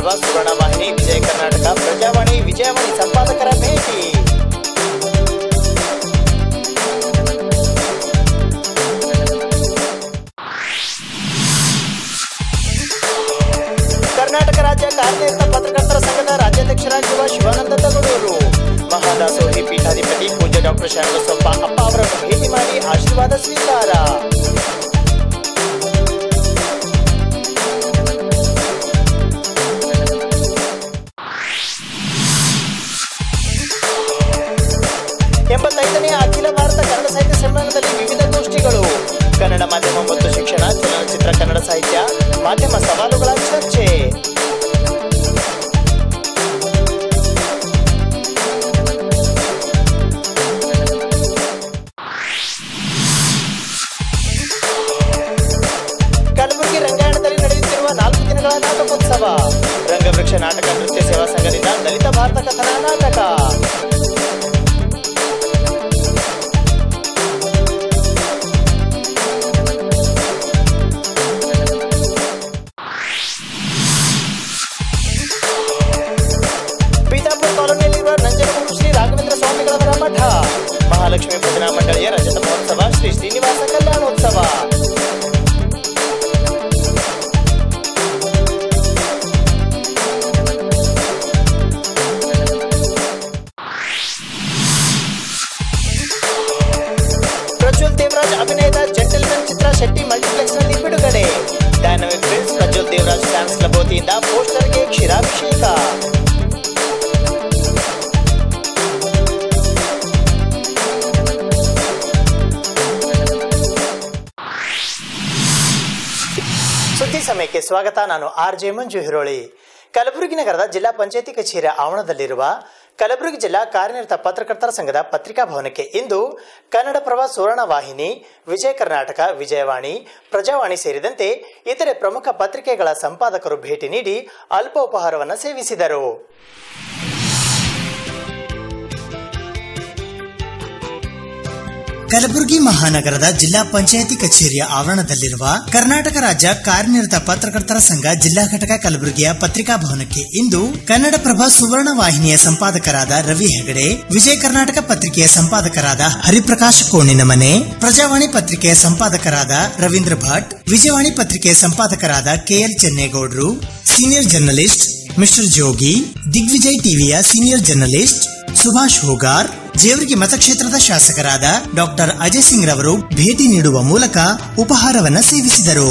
ಪ್ರಭಾ ಸುವರ್ಣ ವಾಹಿನಿ ವಿಜಯ ಕರ್ನಾಟಕ ಪ್ರಜಾವಾಣಿ ವಿಜಯವಾಣಿ ಸಂಪಾದಕರ ಭೇಟಿ. ಕರ್ನಾಟಕ ರಾಜ್ಯ ಕಾರ್ಯನಿರತ ಪತ್ರಕರ್ತರ ಸಂಘದ ರಾಜ್ಯಾಧ್ಯಕ್ಷರಾಗಿರುವ ಶಿವಾನಂದ ತಗಡೂರು ಮಹಾದಾಸೋಹಿ ಪೀಠಾಧಿಪತಿ ಪೂಜ್ಯ ಡಾಕ್ಟರ್ ಶರಣಬಸಪ್ಪ ಅಪ್ಪ ಅವರನ್ನು ಭೇಟಿ ಮಾಡಿ ಆಶೀರ್ವಾದ ಸ್ವೀಕಾರ. ನೇ ಅಖಿಲ ಭಾರತ ಕನ್ನಡ ಸಾಹಿತ್ಯ ಸಮ್ಮೇಳನದಲ್ಲಿ ವಿವಿಧ ಗೋಷ್ಠಿಗಳು. ಕನ್ನಡ ಮಾಧ್ಯಮ ಮತ್ತು ಶಿಕ್ಷಣ, ಚಲನಚಿತ್ರ, ಕನ್ನಡ ಸಾಹಿತ್ಯ, ಮಾಧ್ಯಮ ಸವಾಲುಗಳ ಚರ್ಚೆ. ಕಲಬುರಗಿ ರಂಗಾಯಣದಲ್ಲಿ ನಡೆಯುತ್ತಿರುವ 4 ದಿನಗಳ ನಾಟಕೋತ್ಸವ. ರಂಗವೃಕ್ಷ ನಾಟಕ ನೃತ್ಯ ಸೇವಾ ಸಂಘದಿಂದ ದಲಿತ ಭಾರತ ಕಥನ ನಾಟಕ. ಮಹಾಲಕ್ಷ್ಮಿ ಭಜನಾ ಮಂಡಳಿಯ ರಜತ ಮಹೋತ್ಸವ, ಶ್ರೀ ಶ್ರೀನಿವಾಸ ಕಲ್ಯಾಣೋತ್ಸವ. ಪ್ರಜ್ವಲ್ ದೇವರಾಜ್ ಅಭಿನಯದ ಜೆಂಟಲ್ಮನ್ ಚಿತ್ರ ಶೆಟ್ಟಿ ಮಲ್ಟಿಪ್ಲೆಕ್ಸ್ನಲ್ಲಿ ಬಿಡುಗಡೆ. Dynamic films Prajwal Devaraj fans club ವತಿಯಿಂದ ಪೋಸ್ಟರ್ಗೆ ಕ್ಷೀರಾಭಿಷೇಕ. ಸುದ್ದಿ ಸಮಯಕ್ಕೆ ಸ್ವಾಗತ. ನಾನು ಆರ್ಜೆ ಮಂಜು ಹಿರೋಳಿ. ಕಲಬುರಗಿ ನಗರದ ಜಿಲ್ಲಾ ಪಂಚಾಯಿತಿ ಕಚೇರಿಯ ಆವರಣದಲ್ಲಿರುವ ಕಲಬುರಗಿ ಜಿಲ್ಲಾ ಕಾರ್ಯನಿರತ ಪತ್ರಕರ್ತರ ಸಂಘದ ಪತ್ರಿಕಾ ಭವನಕ್ಕೆ ಇಂದು ಕನ್ನಡಪ್ರಭ ಸುವರ್ಣ ವಾಹಿನಿ, ವಿಜಯ ಕರ್ನಾಟಕ, ವಿಜಯವಾಣಿ, ಪ್ರಜಾವಾಣಿ ಸೇರಿದಂತೆ ಇತರೆ ಪ್ರಮುಖ ಪತ್ರಿಕೆಗಳ ಸಂಪಾದಕರು ಭೇಟಿ ನೀಡಿ ಅಲ್ಪ ಉಪಹಾರವನ್ನು ಸೇವಿಸಿದರು. ಕಲಬುರಗಿ ಮಹಾನಗರದ ಜಿಲ್ಲಾ ಪಂಚಾಯಿತಿ ಕಚೇರಿಯ ಆವರಣದಲ್ಲಿರುವ ಕರ್ನಾಟಕ ರಾಜ್ಯ ಕಾರ್ಯನಿರತ ಪತ್ರಕರ್ತರ ಸಂಘ ಜಿಲ್ಲಾ ಘಟಕ ಕಲಬುರಗಿಯ ಪತ್ರಿಕಾ ಭವನಕ್ಕೆ ಇಂದು ಕನ್ನಡಪ್ರಭ ಸುವರ್ಣ ವಾಹಿನಿಯ ಸಂಪಾದಕರಾದ ರವಿ ಹೆಗಡೆ, ವಿಜಯ ಕರ್ನಾಟಕ ಪತ್ರಿಕೆಯ ಸಂಪಾದಕರಾದ ಹರಿಪ್ರಕಾಶ್ ಕೋಣಿನ ಮನೆ, ಪ್ರಜಾವಾಣಿ ಪತ್ರಿಕೆಯ ಸಂಪಾದಕರಾದ ರವೀಂದ್ರ ಭಟ್, ವಿಜಯವಾಣಿ ಪತ್ರಿಕೆಯ ಸಂಪಾದಕರಾದ ಕೆಎಲ್ ಚೆನ್ನೇಗೌಡರು, senior journalist mister Jogi, Digvijay ಟಿವಿಯ ಸೀನಿಯರ್ ಜರ್ನಲಿಸ್ಟ್ ಸುಭಾಷ್ ಹೋಗಾರ್, ಜೇವರ್ಗಿ ಮತಕ್ಷೇತ್ರದ ಶಾಸಕರಾದ ಡಾಕ್ಟರ್ ಅಜಯ್ ಸಿಂಗ್ ರವರು ಭೇಟಿ ನೀಡುವ ಮೂಲಕ ಉಪಹಾರವನ್ನ ಸೇವಿಸಿದರು.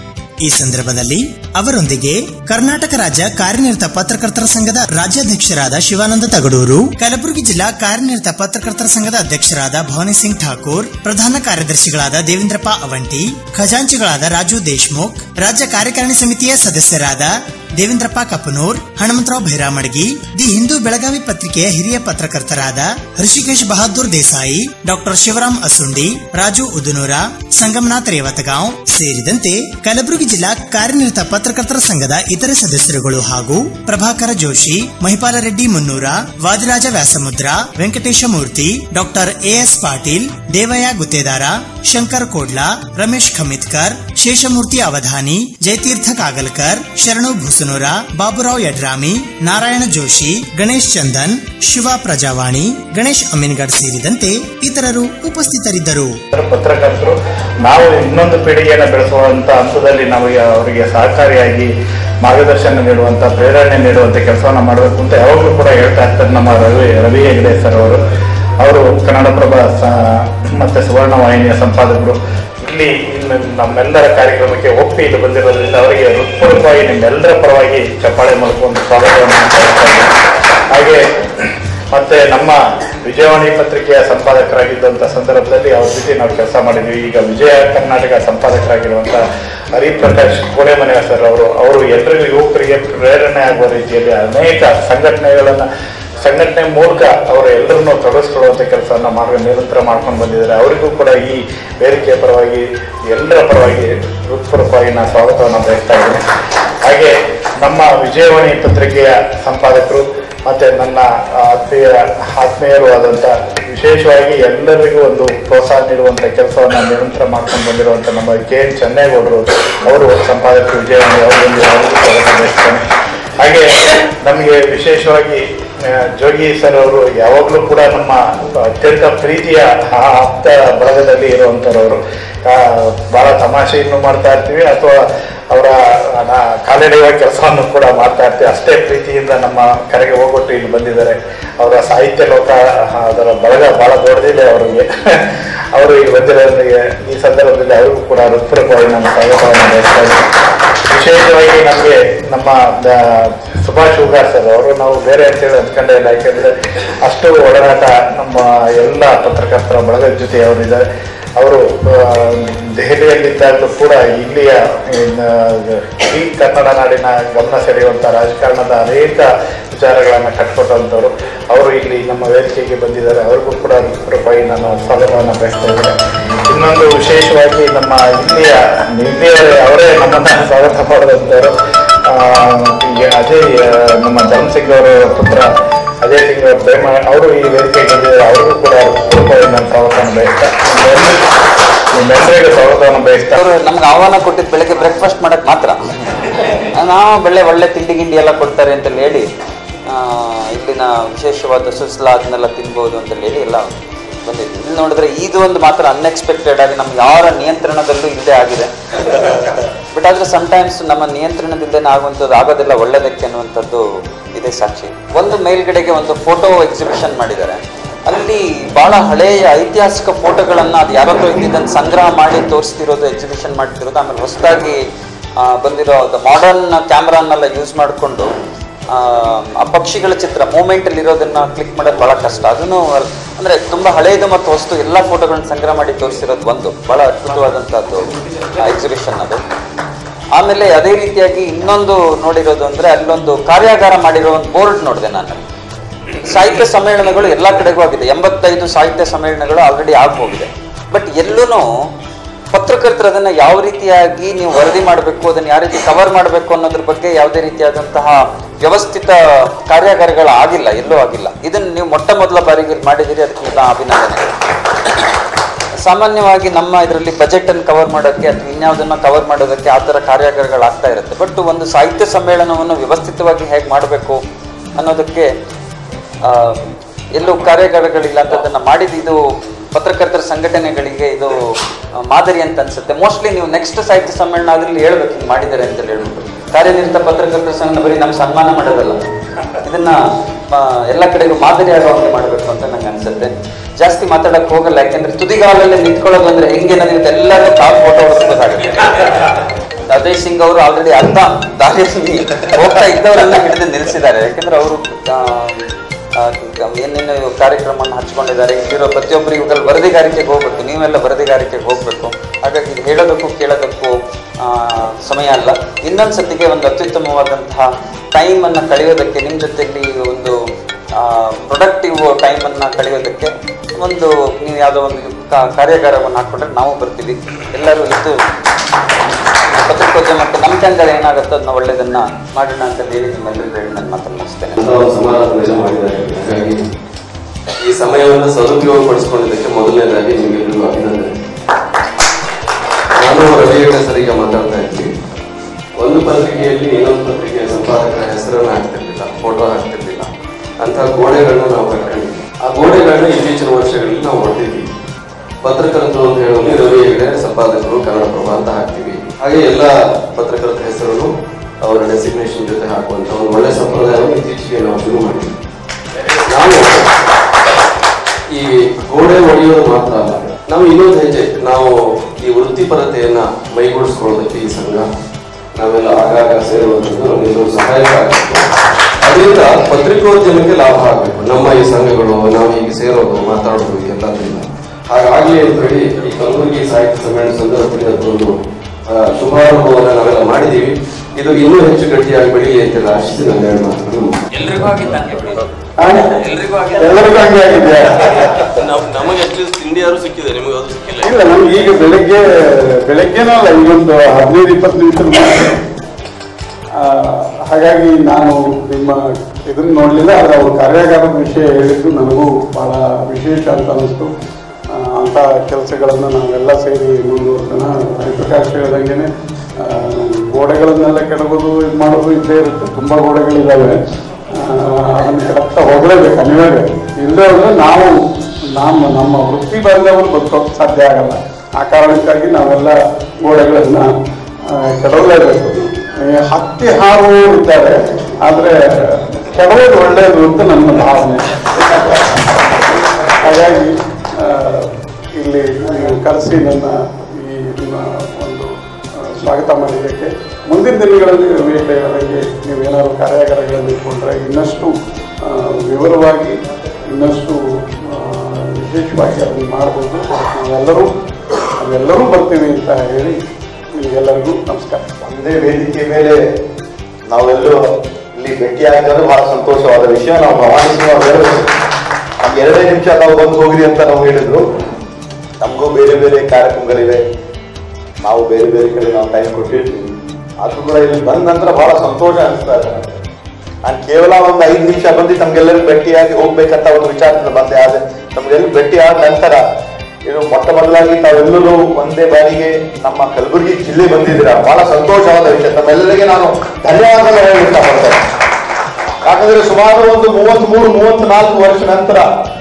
ಈ ಸಂದರ್ಭದಲ್ಲಿ ಅವರೊಂದಿಗೆ ಕರ್ನಾಟಕ ರಾಜ್ಯ ಕಾರ್ಯನಿರತ ಪತ್ರಕರ್ತರ ಸಂಘದ ರಾಜ್ಯಾಧ್ಯಕ್ಷರಾದ ಶಿವಾನಂದ ತಗಡೂರು, ಕಲಬುರಗಿ ಜಿಲ್ಲಾ ಕಾರ್ಯನಿರತ ಪತ್ರಕರ್ತರ ಸಂಘದ ಅಧ್ಯಕ್ಷರಾದ ಭವಾನಿ ಸಿಂಗ್ ಠಾಕೂರ್, ಪ್ರಧಾನ ಕಾರ್ಯದರ್ಶಿಗಳಾದ ದೇವೇಂದ್ರಪ್ಪ ಅವಂಟಿ, ಖಜಾಂಚಿಗಳಾದ ರಾಜು ದೇಶ್ಮುಖ್, ರಾಜ್ಯ ಕಾರ್ಯಕಾರಿಣಿ ಸಮಿತಿಯ ಸದಸ್ಯರಾದ ದೇವೇಂದ್ರಪ್ಪ ಕಪನೂರ್, ಹನುಮಂತರಾವ್ ಭೈರಾಮಡ್ಗಿ, ದಿ ಹಿಂದೂ ಬೆಳಗಾವಿ ಪತ್ರಿಕೆಯ ಹಿರಿಯ ಪತ್ರಕರ್ತರಾದ ಋಷಿಕೇಶ್ ಬಹಾದ್ದೂರ್ ದೇಸಾಯಿ, ಡಾಕ್ಟರ್ ಶಿವರಾಮ್ ಅಸುಂಡಿ, ರಾಜು ಉದುನೂರ, ಸಂಗಮನಾಥ್ ರೇವತಗಾಂವ್ ಸೇರಿದಂತೆ ಕಲಬುರಗಿ ಜಿಲ್ಲಾ ಕಾರ್ಯನಿರತ ಪತ್ರಕರ್ತರ ಸಂಘದ ಇತರೆ ಸದಸ್ಯರುಗಳು ಹಾಗೂ ಪ್ರಭಾಕರ ಜೋಶಿ, ಮಹಿಪಾಲ ರೆಡ್ಡಿ ಮುನ್ನೂರ, ವಾದಿರಾಜ ವ್ಯಾಸಮುದ್ರ, ವೆಂಕಟೇಶ ಮೂರ್ತಿ, ಡಾಕ್ಟರ್ ಎಎಸ್ ಪಾಟೀಲ್, ದೇವಯ್ಯ ಗುತ್ತೇದಾರ, ಶಂಕರ್ ಕೋಡ್ಲಾ, ರಮೇಶ್ ಖಮಿತ್ಕರ್, ಶೇಷಮೂರ್ತಿ ಅವಧಾನಿ, ಜಯತೀರ್ಥ ಕಾಗಲ್ಕರ್, ಶರಣು ಭೂಸನೂರ, ಬಾಬುರಾವ್ ಯಡ್ರಾಮಿ, ನಾರಾಯಣ ಜೋಶಿ, ಗಣೇಶ್ ಚಂದನ್, ಶಿವ ಪ್ರಜಾವಾಣಿ, ಗಣೇಶ್ ಅಮೀನ್ಗಡ್ ಸೇರಿದಂತೆ ಇತರರು ಉಪಸ್ಥಿತರಿದ್ದರು. ಪತ್ರಕರ್ತರು ನಾವು ಇನ್ನೊಂದು ಪೀಳಿಗೆಯನ್ನು ಬೆಳೆಸುವಂತ ಹಂತದಲ್ಲಿ ನಾವು ಅವರಿಗೆ ಸಹಕಾರಿಯಾಗಿ ಮಾರ್ಗದರ್ಶನ ನೀಡುವಂತ, ಪ್ರೇರಣೆ ನೀಡುವಂತ ಕೆಲಸವನ್ನ ಮಾಡಬೇಕು ಅಂತ ಯಾವಾಗಲೂ ಕೂಡ ಹೇಳ್ತಾ ಇರ್ತಾರೆ ನಮ್ಮ ರವಿ ಹೆಗಡೆ ಸರ್ ಅವರು ಕನ್ನಡಪ್ರಭ ಮತ್ತೆ ಸುವರ್ಣ ವಾಹಿನಿಯ ಸಂಪಾದಕರು. ಇಲ್ಲಿ ನಮ್ಮೆಲ್ಲರ ಕಾರ್ಯಕ್ರಮಕ್ಕೆ ಒಪ್ಪಿ ಇಲ್ಲಿ ಬಂದಿರೋದ್ರಿಂದ ಅವರಿಗೆ ಹೃತ್ಪೂರ್ವಕವಾಗಿ ನಿಮ್ಮೆಲ್ಲರ ಪರವಾಗಿ ಚಪ್ಪಾಳೆ ಮಾಡ್ಕೊಂಡು ಸ್ವಾಗತವನ್ನು ಮಾಡ್ತಾ. ಹಾಗೆ ಮತ್ತೆ ನಮ್ಮ ವಿಜಯವಾಣಿ ಪತ್ರಿಕೆಯ ಸಂಪಾದಕರಾಗಿದ್ದಂಥ ಸಂದರ್ಭದಲ್ಲಿ ಅವ್ರ ಜೊತೆ ನಾವು ಕೆಲಸ ಮಾಡಿದ್ವಿ. ಈಗ ವಿಜಯ ಕರ್ನಾಟಕ ಸಂಪಾದಕರಾಗಿರುವಂಥ ಹರಿಪ್ರಕಾಶ್ ಕೋಣೆಮನೆ ಸರ್ ಅವರು ಎಲ್ಲರಿಗೂ ಯುವಕರಿಗೆ ಪ್ರೇರಣೆ ಆಗುವ ರೀತಿಯಲ್ಲಿ ಅನೇಕ ಸಂಘಟನೆ ಮೂಲಕ ಅವರು ಎಲ್ಲರನ್ನೂ ತೊಡಗಿಸ್ಕೊಳ್ಳುವಂಥ ಕೆಲಸವನ್ನು ನಿರಂತರ ಮಾಡ್ಕೊಂಡು ಬಂದಿದ್ದಾರೆ. ಅವರಿಗೂ ಕೂಡ ಈ ವೇದಿಕೆಯ ಪರವಾಗಿ ಎಲ್ಲರ ಪರವಾಗಿ ಹೃತ್ಪೂರ್ವಕವಾಗಿ ನಾನು ಸ್ವಾಗತವನ್ನು ಬಯಸ್ತಾ ಇದ್ದೀನಿ. ಹಾಗೆ ನಮ್ಮ ವಿಜಯವಾಣಿ ಪತ್ರಿಕೆಯ ಸಂಪಾದಕರು ಮತ್ತೆ ನನ್ನ ಆತ್ಮೀಯರು ಆದಂಥ ವಿಶೇಷವಾಗಿ ಎಲ್ಲರಿಗೂ ಒಂದು ಪ್ರೋತ್ಸಾಹ ನೀಡುವಂಥ ಕೆಲಸವನ್ನು ನಿರಂತರ ಮಾಡ್ಕೊಂಡು ಬಂದಿರುವಂಥ ನಮ್ಮ ಕೆಎನ್ ಚೆನ್ನೇಗೌಡರು ಅವರು ಸಂಪಾದಕರು ವಿಜಯವಾಣಿ ಅವರಿಗೆ ಸ್ವಾಗತ ಬಯಸ್ತೇನೆ. ಹಾಗೆ ನಮಗೆ ವಿಶೇಷವಾಗಿ ಜೋಗಿ ಸರ್ ಅವರು ಯಾವಾಗಲೂ ಕೂಡ ನಮ್ಮ ಅತ್ಯಂತ ಪ್ರೀತಿಯ ಆಪ್ತ ಬಳಗದಲ್ಲಿ ಇರುವಂಥವ್ರವರು. ಬಹಳ ತಮಾಷೆಯನ್ನು ಮಾಡ್ತಾ ಇರ್ತೀವಿ ಅಥವಾ ಅವರ ಕಾಲೆಳೆಯುವ ಕೆಲಸವನ್ನು ಕೂಡ ಮಾಡ್ತಾ ಇರ್ತೀವಿ. ಅಷ್ಟೇ ಪ್ರೀತಿಯಿಂದ ನಮ್ಮ ಕರೆಗೆ ಹೋಗೊಟ್ಟು ಇಲ್ಲಿ ಬಂದಿದ್ದಾರೆ. ಅವರ ಸಾಹಿತ್ಯ ಲೋಕ ಅದರ ಬಳಗ ಬಹಳ ದೊಡ್ಡದಿದೆ ಅವರಿಗೆ. ಅವರು ಇಲ್ಲಿ ಬಂದಿರೋರಿಗೆ ಈ ಸಂದರ್ಭದಲ್ಲಿ ಅವರಿಗೂ ಕೂಡ ಹೃತ್ಪೂರ್ವಕವಾಗಿ ನಮ್ಮ ಸ್ವಾಗತವನ್ನು ಬಯಸ್ತಾ ಇದ್ದೀನಿ. ವಿಶೇಷವಾಗಿ ನಮಗೆ ನಮ್ಮ ಸುಭಾಷ್ ಹುಗಾರ್ ಸರ್ ಅವರು ನಾವು ಬೇರೆ ಅಂತೇಳಿ ಅಂದ್ಕೊಂಡೇ ಇಲ್ಲ, ಯಾಕೆಂದರೆ ಅಷ್ಟು ಒಡನಾಟ ನಮ್ಮ ಎಲ್ಲ ಪತ್ರಕರ್ತರ ಬಳಗದ ಜೊತೆ ಅವರಿದ್ದಾರೆ. ಅವರು ದೆಹಲಿಯಲ್ಲಿದ್ದಾಗಲೂ ಕೂಡ ಇಲ್ಲಿಯ ಈ ಕನ್ನಡ ನಾಡಿನ ಗಮನ ಸೆಳೆಯುವಂಥ ರಾಜಕಾರಣದ ಅನೇಕ ವಿಚಾರಗಳನ್ನು ಕಟ್ಕೊಟ್ಟಂಥವ್ರು. ಅವರು ಇಲ್ಲಿ ನಮ್ಮ ವೇದಿಕೆಗೆ ಬಂದಿದ್ದಾರೆ. ಅವ್ರಿಗೂ ಕೂಡ ರೂಪಾಯಿ ನಾನು ಸ್ವಾಗತವನ್ನು ಬಯಸ್ತಾ ಇದ್ದೇನೆ. ಇನ್ನೊಂದು ವಿಶೇಷವಾಗಿ ನಮ್ಮ ಇಲ್ಲಿಯ ಅವರೇ ನಮ್ಮನ್ನು ಸ್ವಾಗತ ಮಾಡಿದಂಥವ್ರು ಅಜಯ್, ನಮ್ಮ ಧರ್ಮ್ ಸಿಂಗ್ ಅವರ ಪುತ್ರ ಅಜಯ್ ಸಿಂಗ್ ಪ್ರೇಮ ಅವರು ಈ ವೇದಿಕೆಗೆ ಬಂದಿದ್ದಾರೆ. ಅವ್ರಿಗೂ ಕೂಡ ರೂಪಾಯಿ ನಾನು ಸ್ವಾಗತವನ್ನು ಬಯಸ್ತಾ, ನಿಮ್ಮೆಲ್ಲರಿಗೂ ಸ್ವಾಗತವನ್ನು ಬಯಸ್ತಾ. ಅವರು ನಮ್ಗೆ ಆಹ್ವಾನ ಕೊಟ್ಟಿದ್ದು ಬೆಳಗ್ಗೆ ಬ್ರೇಕ್ಫಾಸ್ಟ್ ಮಾಡಕ್ ಮಾತ್ರ. ನಾವು ಒಳ್ಳೆ ತಿಂಡಿ ಗಿಂಡಿ ಎಲ್ಲ ಕೊಡ್ತಾರೆ ಅಂತೇಳಿ ಹೇಳಿ ಇಲ್ಲಿನ ವಿಶೇಷವಾದ ಸುಸ್ಲಾ ಅದನ್ನೆಲ್ಲ ತಿನ್ಬೋದು ಅಂತೇಳಿ ಹೇಳಿ ಎಲ್ಲ ಬಂದಿದ್ವಿ. ಇಲ್ಲಿ ನೋಡಿದ್ರೆ ಇದು ಒಂದು ಮಾತ್ರ ಅನ್ಎಕ್ಸ್ಪೆಕ್ಟೆಡ್ ಆಗಿ ನಮ್ಗೆ ಯಾರ ನಿಯಂತ್ರಣದಲ್ಲೂ ಇಲ್ಲದೆ ಆಗಿದೆ. ಬಟ್ ಆದರೆ ಸಮ್ಟೈಮ್ಸ್ ನಮ್ಮ ನಿಯಂತ್ರಣದಿಂದನೇ ಆಗುವಂಥದ್ದು ಆಗೋದಿಲ್ಲ ಒಳ್ಳೆಯದಕ್ಕೆ ಅನ್ನುವಂಥದ್ದು ಇದೆ ಸಾಕ್ಷಿ. ಒಂದು ಮೇಲ್ಗಡೆಗೆ ಒಂದು ಫೋಟೋ ಎಕ್ಸಿಬಿಷನ್ ಮಾಡಿದ್ದಾರೆ. ಅಲ್ಲಿ ಭಾಳ ಹಳೆಯ ಐತಿಹಾಸಿಕ ಫೋಟೋಗಳನ್ನು ಅದು ಯಾರತ್ತೋ ಇದ್ದಿದ್ದನ್ನು ಸಂಗ್ರಹ ಮಾಡಿ ತೋರಿಸ್ತಿರೋದು, ಎಕ್ಸಿಬಿಷನ್ ಮಾಡ್ತಿರೋದು. ಆಮೇಲೆ ಹೊಸದಾಗಿ ಬಂದಿರೋ ಮಾಡರ್ನ್ ಕ್ಯಾಮ್ರಾನೆಲ್ಲ ಯೂಸ್ ಮಾಡಿಕೊಂಡು ಆ ಪಕ್ಷಿಗಳ ಚಿತ್ರ ಮೂಮೆಂಟಲ್ಲಿ ಇರೋದನ್ನು ಕ್ಲಿಕ್ ಮಾಡೋದು ಭಾಳ ಕಷ್ಟ. ಅದನ್ನು ಅಂದರೆ ತುಂಬ ಹಳೆಯದು ಮತ್ತು ಹೊಸದು ಎಲ್ಲ ಫೋಟೋಗಳನ್ನ ಸಂಗ್ರಹ ಮಾಡಿ ತೋರಿಸಿರೋದು ಒಂದು ಭಾಳ ಅದ್ಭುತವಾದಂಥದ್ದು ಎಕ್ಸಿಬಿಷನ್ ಅದು. ಆಮೇಲೆ ಅದೇ ರೀತಿಯಾಗಿ ಇನ್ನೊಂದು ನೋಡಿರೋದು ಅಂದರೆ ಅಲ್ಲೊಂದು ಕಾರ್ಯಾಗಾರ ಮಾಡಿರೋ ಒಂದು ಬೋರ್ಡ್ ನೋಡಿದೆ ನಾನು. ಸಾಹಿತ್ಯ ಸಮ್ಮೇಳನಗಳು ಎಲ್ಲ ಕಡೆಗೂ ಆಗಿದೆ. 85 ಸಾಹಿತ್ಯ ಸಮ್ಮೇಳನಗಳು ಆಲ್ರೆಡಿ ಆಗೋಗಿದೆ. ಬಟ್ ಎಲ್ಲೂ ಪತ್ರಕರ್ತರು ಅದನ್ನು ಯಾವ ರೀತಿಯಾಗಿ ನೀವು ವರದಿ ಮಾಡಬೇಕು, ಅದನ್ನು ಯಾವ ರೀತಿ ಕವರ್ ಮಾಡಬೇಕು ಅನ್ನೋದ್ರ ಬಗ್ಗೆ ಯಾವುದೇ ರೀತಿಯಾದಂತಹ ವ್ಯವಸ್ಥಿತ ಕಾರ್ಯಾಗಾರಗಳು ಆಗಿಲ್ಲ, ಎಲ್ಲೂ ಆಗಿಲ್ಲ. ಇದನ್ನು ನೀವು ಮೊಟ್ಟ ಮೊದಲ ಬಾರಿಗೆ ಮಾಡಿದ್ದೀರಿ, ಅದಕ್ಕಿಂತ ಅಭಿನಂದನೆ. ಸಾಮಾನ್ಯವಾಗಿ ನಮ್ಮ ಇದರಲ್ಲಿ ಬಜೆಟನ್ನು ಕವರ್ ಮಾಡೋಕ್ಕೆ ಅಥವಾ ಇನ್ಯಾವುದನ್ನು ಕವರ್ ಮಾಡೋದಕ್ಕೆ ಆ ಥರ ಕಾರ್ಯಾಗಾರಗಳಾಗ್ತಾ ಇರುತ್ತೆ. ಬಟ್ ಒಂದು ಸಾಹಿತ್ಯ ಸಮ್ಮೇಳನವನ್ನು ವ್ಯವಸ್ಥಿತವಾಗಿ ಹೇಗೆ ಮಾಡಬೇಕು ಅನ್ನೋದಕ್ಕೆ ಎಲ್ಲೂ ಕಾರ್ಯಾಗಾರಗಳಿಲ್ಲ ಅಂತದನ್ನು ಮಾಡಿದ್ದು ಇದು ಪತ್ರಕರ್ತರ ಸಂಘಟನೆಗಳಿಗೆ ಇದು ಮಾದರಿ ಅಂತ ಅನ್ಸುತ್ತೆ. ಮೋಸ್ಟ್ಲಿ ನೀವು ನೆಕ್ಸ್ಟ್ ಸಾಹಿತ್ಯ ಸಮ್ಮೇಳನ ಅದರಲ್ಲಿ ಹೇಳ್ಬೇಕು ಹಿಂಗೆ ಮಾಡಿದ್ದಾರೆ ಅಂತ ಹೇಳ್ಬಿಟ್ಟು. ಕಾರ್ಯನಿರತ ಪತ್ರಕರ್ತರ ಸಂಘ ಬರೀ ನಮ್ಮ ಸನ್ಮಾನ ಮಾಡೋದಲ್ಲ, ಇದನ್ನ ಎಲ್ಲ ಕಡೆಗೂ ಮಾದರಿ ಆಗುವಂಗೆ ಮಾಡಬೇಕು ಅಂತ ನಂಗೆ ಅನ್ಸುತ್ತೆ. ಜಾಸ್ತಿ ಮಾತಾಡಕ್ಕೆ ಹೋಗಲ್ಲ, ಯಾಕೆಂದ್ರೆ ತುದಿಗಾಲಲ್ಲಿ ನಿಂತ್ಕೊಳ್ಳೋದು ಅಂದ್ರೆ ಹೆಂಗೆ ಅನ್ನೋದು ಎಲ್ಲರೂ ತಾವು ಫೋಟೋ ಹೊಡೆಸ್ಬೇಕಾಗುತ್ತೆ. ಅಜಯ್ ಸಿಂಗ್ ಅವರು ಆಲ್ರೆಡಿ ಅರ್ಧ ದಾರಿಯಲ್ಲಿ ಹೋಗ್ತಾ ಇದ್ದವರನ್ನ ಹಿಡಿದು ನಿಲ್ಲಿಸಿದ್ದಾರೆ. ಯಾಕೆಂದ್ರೆ ಅವರು ಏನೇನು ಕಾರ್ಯಕ್ರಮವನ್ನು ಹಂಚ್ಕೊಂಡಿದ್ದಾರೆ. ಇಲ್ಲಿರೋ ಪ್ರತಿಯೊಬ್ಬರು ಇವುಗಳು ವರದಿಗಾರಿಕೆಗೆ ಹೋಗ್ಬೇಕು, ನೀವೆಲ್ಲ ವರದಿಗಾರಿಕೆಗೆ ಹೋಗ್ಬೇಕು. ಹಾಗಾಗಿ ಇದು ಹೇಳೋದಕ್ಕೂ ಕೇಳೋದಕ್ಕೂ ಸಮಯ ಅಲ್ಲ. ಇನ್ನೊಂದು ಸತಿಗೆ ಒಂದು ಅತ್ಯುತ್ತಮವಾದಂತಹ ಟೈಮನ್ನು ಕಳೆಯೋದಕ್ಕೆ, ನಿಮ್ಮ ಜೊತೆಯಲ್ಲಿ ಒಂದು ಪ್ರೊಡಕ್ಟಿವ್ ಟೈಮನ್ನು ಕಳೆಯೋದಕ್ಕೆ ಒಂದು ನೀವು ಯಾವುದೋ ಒಂದು ಕಾರ್ಯಾಗಾರವನ್ನು ಹಾಕ್ಕೊಂಡ್ರೆ ನಾವು ಬರ್ತೀವಿ. ಎಲ್ಲರೂ ಇದ್ದು ಪತ್ರಿಕೋದ್ಯಮಕ್ಕೆ ನಮ್ಮ ತಂಡ ಏನಾಗುತ್ತೋ ಅದನ್ನ ಒಳ್ಳೆಯದನ್ನು ಮಾಡೋಣ ಅಂತ ಹೇಳಿ ನಿಮ್ಮೆಲ್ಲರಿಗೂ ಹೇಳಿ ನಾನು ಮಾತನ್ನು ಮುಗಿಸ್ತೇನೆ. ಹಾಗಾಗಿ ಈ ಸಮಯವನ್ನು ಸದುಪಯೋಗಪಡಿಸಿಕೊಂಡಿದ್ದಕ್ಕೆ ಮೊದಲನೇದಾಗಿ ನಿಮಗೆಲ್ಲರಿಗೂ ಅಭಿನಂದನೆ. ನಾನು ರವಿ ಸರಿಗೆ ಮಾತಾಡ್ತಾ ಇದ್ದೀನಿ. ಒಂದು ಪತ್ರಿಕೆಯಲ್ಲಿ ಇನ್ನೊಂದು ಪತ್ರಿಕೆಯ ಸಂಪಾದಕರ ಹೆಸರನ್ನು ಹಾಕ್ತಿರ್ಲಿಲ್ಲ, ಫೋಟೋ ಹಾಕ್ತಿರ್ಲಿಲ್ಲ. ಅಂತಹ ಗೋಡೆಗಳನ್ನ ನಾವು ಕಟ್ಕೊಂಡಿದ್ವಿ. ಆ ಗೋಡೆಗಳನ್ನ ಇತ್ತೀಚಿನ ವರ್ಷಗಳಲ್ಲಿ ನಾವು ಹೊಡೆದಿದ್ವಿ. ಪತ್ರಕರ್ತರು ಅಂತ ಹೇಳೋದು ರವಿ ಹೆಗಡೆ ಸಂಪಾದಕರು ಕನ್ನಡಪ್ರಭ ಅಂತ ಹಾಕ್ತೀವಿ. ಹಾಗೆ ಎಲ್ಲ ಪತ್ರಕರ್ತರ ಹೆಸರನ್ನು ಅವರ ಡೆಸಿಗ್ನೇಷನ್ ಜೊತೆ ಹಾಕುವಂತ ಒಂದು ಒಳ್ಳೆ ಸಂಪ್ರದಾಯವನ್ನು ಇತ್ತೀಚೆಗೆ ನಾವು ಶುರು ಮಾಡಿದ್ವಿ. ನಾವು ಈ ಗೋಡೆ ಹೊಡೆಯೋದು ಮಾತ್ರ ಅಲ್ಲ, ನಾವು ಇನ್ನೊಂದು ಹೆಜ್ಜೆ, ನಾವು ಈ ವೃತ್ತಿಪರತೆಯನ್ನ ಮೈಗೂಡಿಸ್ಕೊಳ್ಳೋದಕ್ಕೆ ಈ ಸಂಘ ನಾವೆಲ್ಲ ಆಗಾಗ ಸೇರುವಂಥದ್ದು ನಮಗೆ ಸಹಾಯಕ ಆಗಬೇಕು. ಅದರಿಂದ ಪತ್ರಿಕೋದ್ಯಮಕ್ಕೆ ಲಾಭ ಆಗಬೇಕು. ನಮ್ಮ ಈ ಸಂಘಗಳು ನಾವು ಹೀಗೆ ಸೇರೋದು, ಮಾತಾಡೋದು ಎಲ್ಲದರಿಂದ ಹಾಗಾಗಲಿ ಅಂತ ಹೇಳಿ ಈ ಕಲಬುರಗಿ ಸಾಹಿತ್ಯ ಸಮ್ಮೇಳನ ಸಂದರ್ಭದಲ್ಲಿ ಅದೊಂದು ಶುಭಾರಂಭವನ್ನು ನಾವೆಲ್ಲ ಮಾಡಿದ್ದೀವಿ. ಇದು ಇನ್ನೂ ಹೆಚ್ಚು ಗಟ್ಟಿಯಾಗಿ ಬೆಳೀಲಿ ಅಂತ ಆಶಿಸಿ ನಾನು ಹೇಳಿ ಮಾತು. ನಮಗೆ ಅಟ್ಲೀಸ್ಟ್ ತಿಂಡಿಯಾರು ಸಿಕ್ಕಿದೆ, ನಿಮಗೆ ಅದು ಸಿಕ್ಕಿಲ್ಲ. ಇಲ್ಲ, ನಮ್ಗೆ ಈಗ ಬೆಳಗ್ಗೆನಲ್ಲ, ಈಗೊಂದು 15-20 ನಿಮಿಷ. ಹಾಗಾಗಿ ನಾನು ನಿಮ್ಮ ಇದನ್ನ ನೋಡಲಿಲ್ಲ, ಆದರೆ ಅವ್ರ ಕಾರ್ಯಾಗಾರದ ವಿಷಯ ಹೇಳಿದ್ದು ನನಗೂ ಬಹಳ ವಿಶೇಷ ಅಂತ ಅನ್ನಿಸ್ತು. ಅಂಥ ಕೆಲಸಗಳನ್ನು ನಾವೆಲ್ಲ ಸೇರಿ ಮುಂದುವರ್ಸೋಣ. ಹರಿಪ್ರಕಾಶ್ ಹೇಳಿದಂಗೆ ಗೋಡೆಗಳನ್ನೆಲ್ಲ ಕೆಡಗೋದು ಇದು ಮಾಡೋದು ಇದ್ದೇ ಇರುತ್ತೆ. ತುಂಬ ಗೋಡೆಗಳಿದ್ದಾವೆ, ಅದನ್ನು ಕೆಡಕ್ತಾ ಹೋಗಲೇಬೇಕು ಅನಿವಾರ್ಯ. ಇಲ್ಲದೆ ಹೋದರೆ ನಾವು ನಮ್ಮ ವೃತ್ತಿ ಬಂದವರು ಬದುಕೋಕೆ ಸಾಧ್ಯ ಆಗಲ್ಲ. ಆ ಕಾರಣಕ್ಕಾಗಿ ನಾವೆಲ್ಲ ಗೋಡೆಗಳನ್ನು ಕೆಡವಲೇಬೇಕು. ಹತ್ತಿ ಹಾರುವವರು ಇದ್ದಾರೆ, ಆದರೆ ಕೆಡವೋದು ಒಳ್ಳೆಯದು ಅಂತ ನನ್ನ ಭಾವನೆ. ಹಾಗಾಗಿ ಇಲ್ಲಿ ನೀವು ಕರೆಸಿ ನನ್ನ ಈ ಒಂದು ಸ್ವಾಗತ ಮಾಡಿದ್ದಕ್ಕೆ, ಮುಂದಿನ ದಿನಗಳಲ್ಲಿ ರವಿಯವರಿಗೆ ನೀವೇನಾದ್ರು ಕಾರ್ಯಾಗಾರಗಳನ್ನು ಇಟ್ಕೊಂಡ್ರೆ ಇನ್ನಷ್ಟು ವಿವರವಾಗಿ ಇನ್ನಷ್ಟು ವಿಶೇಷವಾಗಿ ಅದನ್ನು ಮಾಡ್ಬೋದು. ನಾವೆಲ್ಲರೂ ಬರ್ತೀವಿ ಅಂತ ಹೇಳಿ ನಿಮಗೆಲ್ಲರಿಗೂ ನಮಸ್ಕಾರ. ಒಂದೇ ವೇದಿಕೆ ಮೇಲೆ ನಾವೆಲ್ಲರೂ ಇಲ್ಲಿ ಭೇಟಿಯಾಗಿರೋದು ಬಹಳ ಸಂತೋಷವಾದ ವಿಷಯ. ನಾವು ಭವಾನಿ ಸಿಂಹ 2 ನಿಮಿಷ ನಾವು ಬಂದು ಹೋಗಿರಿ ಅಂತ ನಾವು ಹೇಳಿದ್ರು. ನಮಗೂ ಬೇರೆ ಬೇರೆ ಕಾರ್ಯಕ್ರಮಗಳಿವೆ, ನಾವು ಬೇರೆ ಬೇರೆ ಕಡೆ ನಾವು ಟೈಮ್ ಕೊಟ್ಟಿರ್ತೀವಿ. ಆದ್ರೂ ಕೂಡ ಇಲ್ಲಿ ಬಂದ ನಂತರ ಬಹಳ ಸಂತೋಷ ಅನಿಸ್ತಾ ಇದೆ. ನಾನು ಕೇವಲ ಒಂದು 5 ನಿಮಿಷ ಬಂದು ತಮ್ಗೆಲ್ಲರಿಗೂ ಭೇಟಿಯಾಗಿ ಹೋಗ್ಬೇಕಂತ ಒಂದು ವಿಚಾರದಿಂದ ಬಂದೆ. ಆದರೆ ತಮ್ಗೆಲ್ಲರೂ ಭೇಟಿ ಆದ ನಂತರ ಇದು ಮೊಟ್ಟ ಮೊದಲಾಗಿ ತಾವೆಲ್ಲರೂ ಒಂದೇ ಬಾರಿಗೆ ನಮ್ಮ ಕಲಬುರಗಿ ಜಿಲ್ಲೆ ಬಂದಿದ್ದೀರಾ, ಬಹಳ ಸಂತೋಷವಾದ ವಿಷಯ. ತಮ್ಮೆಲ್ಲರಿಗೆ ನಾನು ಧನ್ಯವಾದಗಳು ಹೇಳಲಿಕ್ಕೆ ಇಷ್ಟಪಡ್ತೇನೆ. ಯಾಕಂದ್ರೆ ಸುಮಾರು ಒಂದು 33-34 ವರ್ಷ ನಂತರ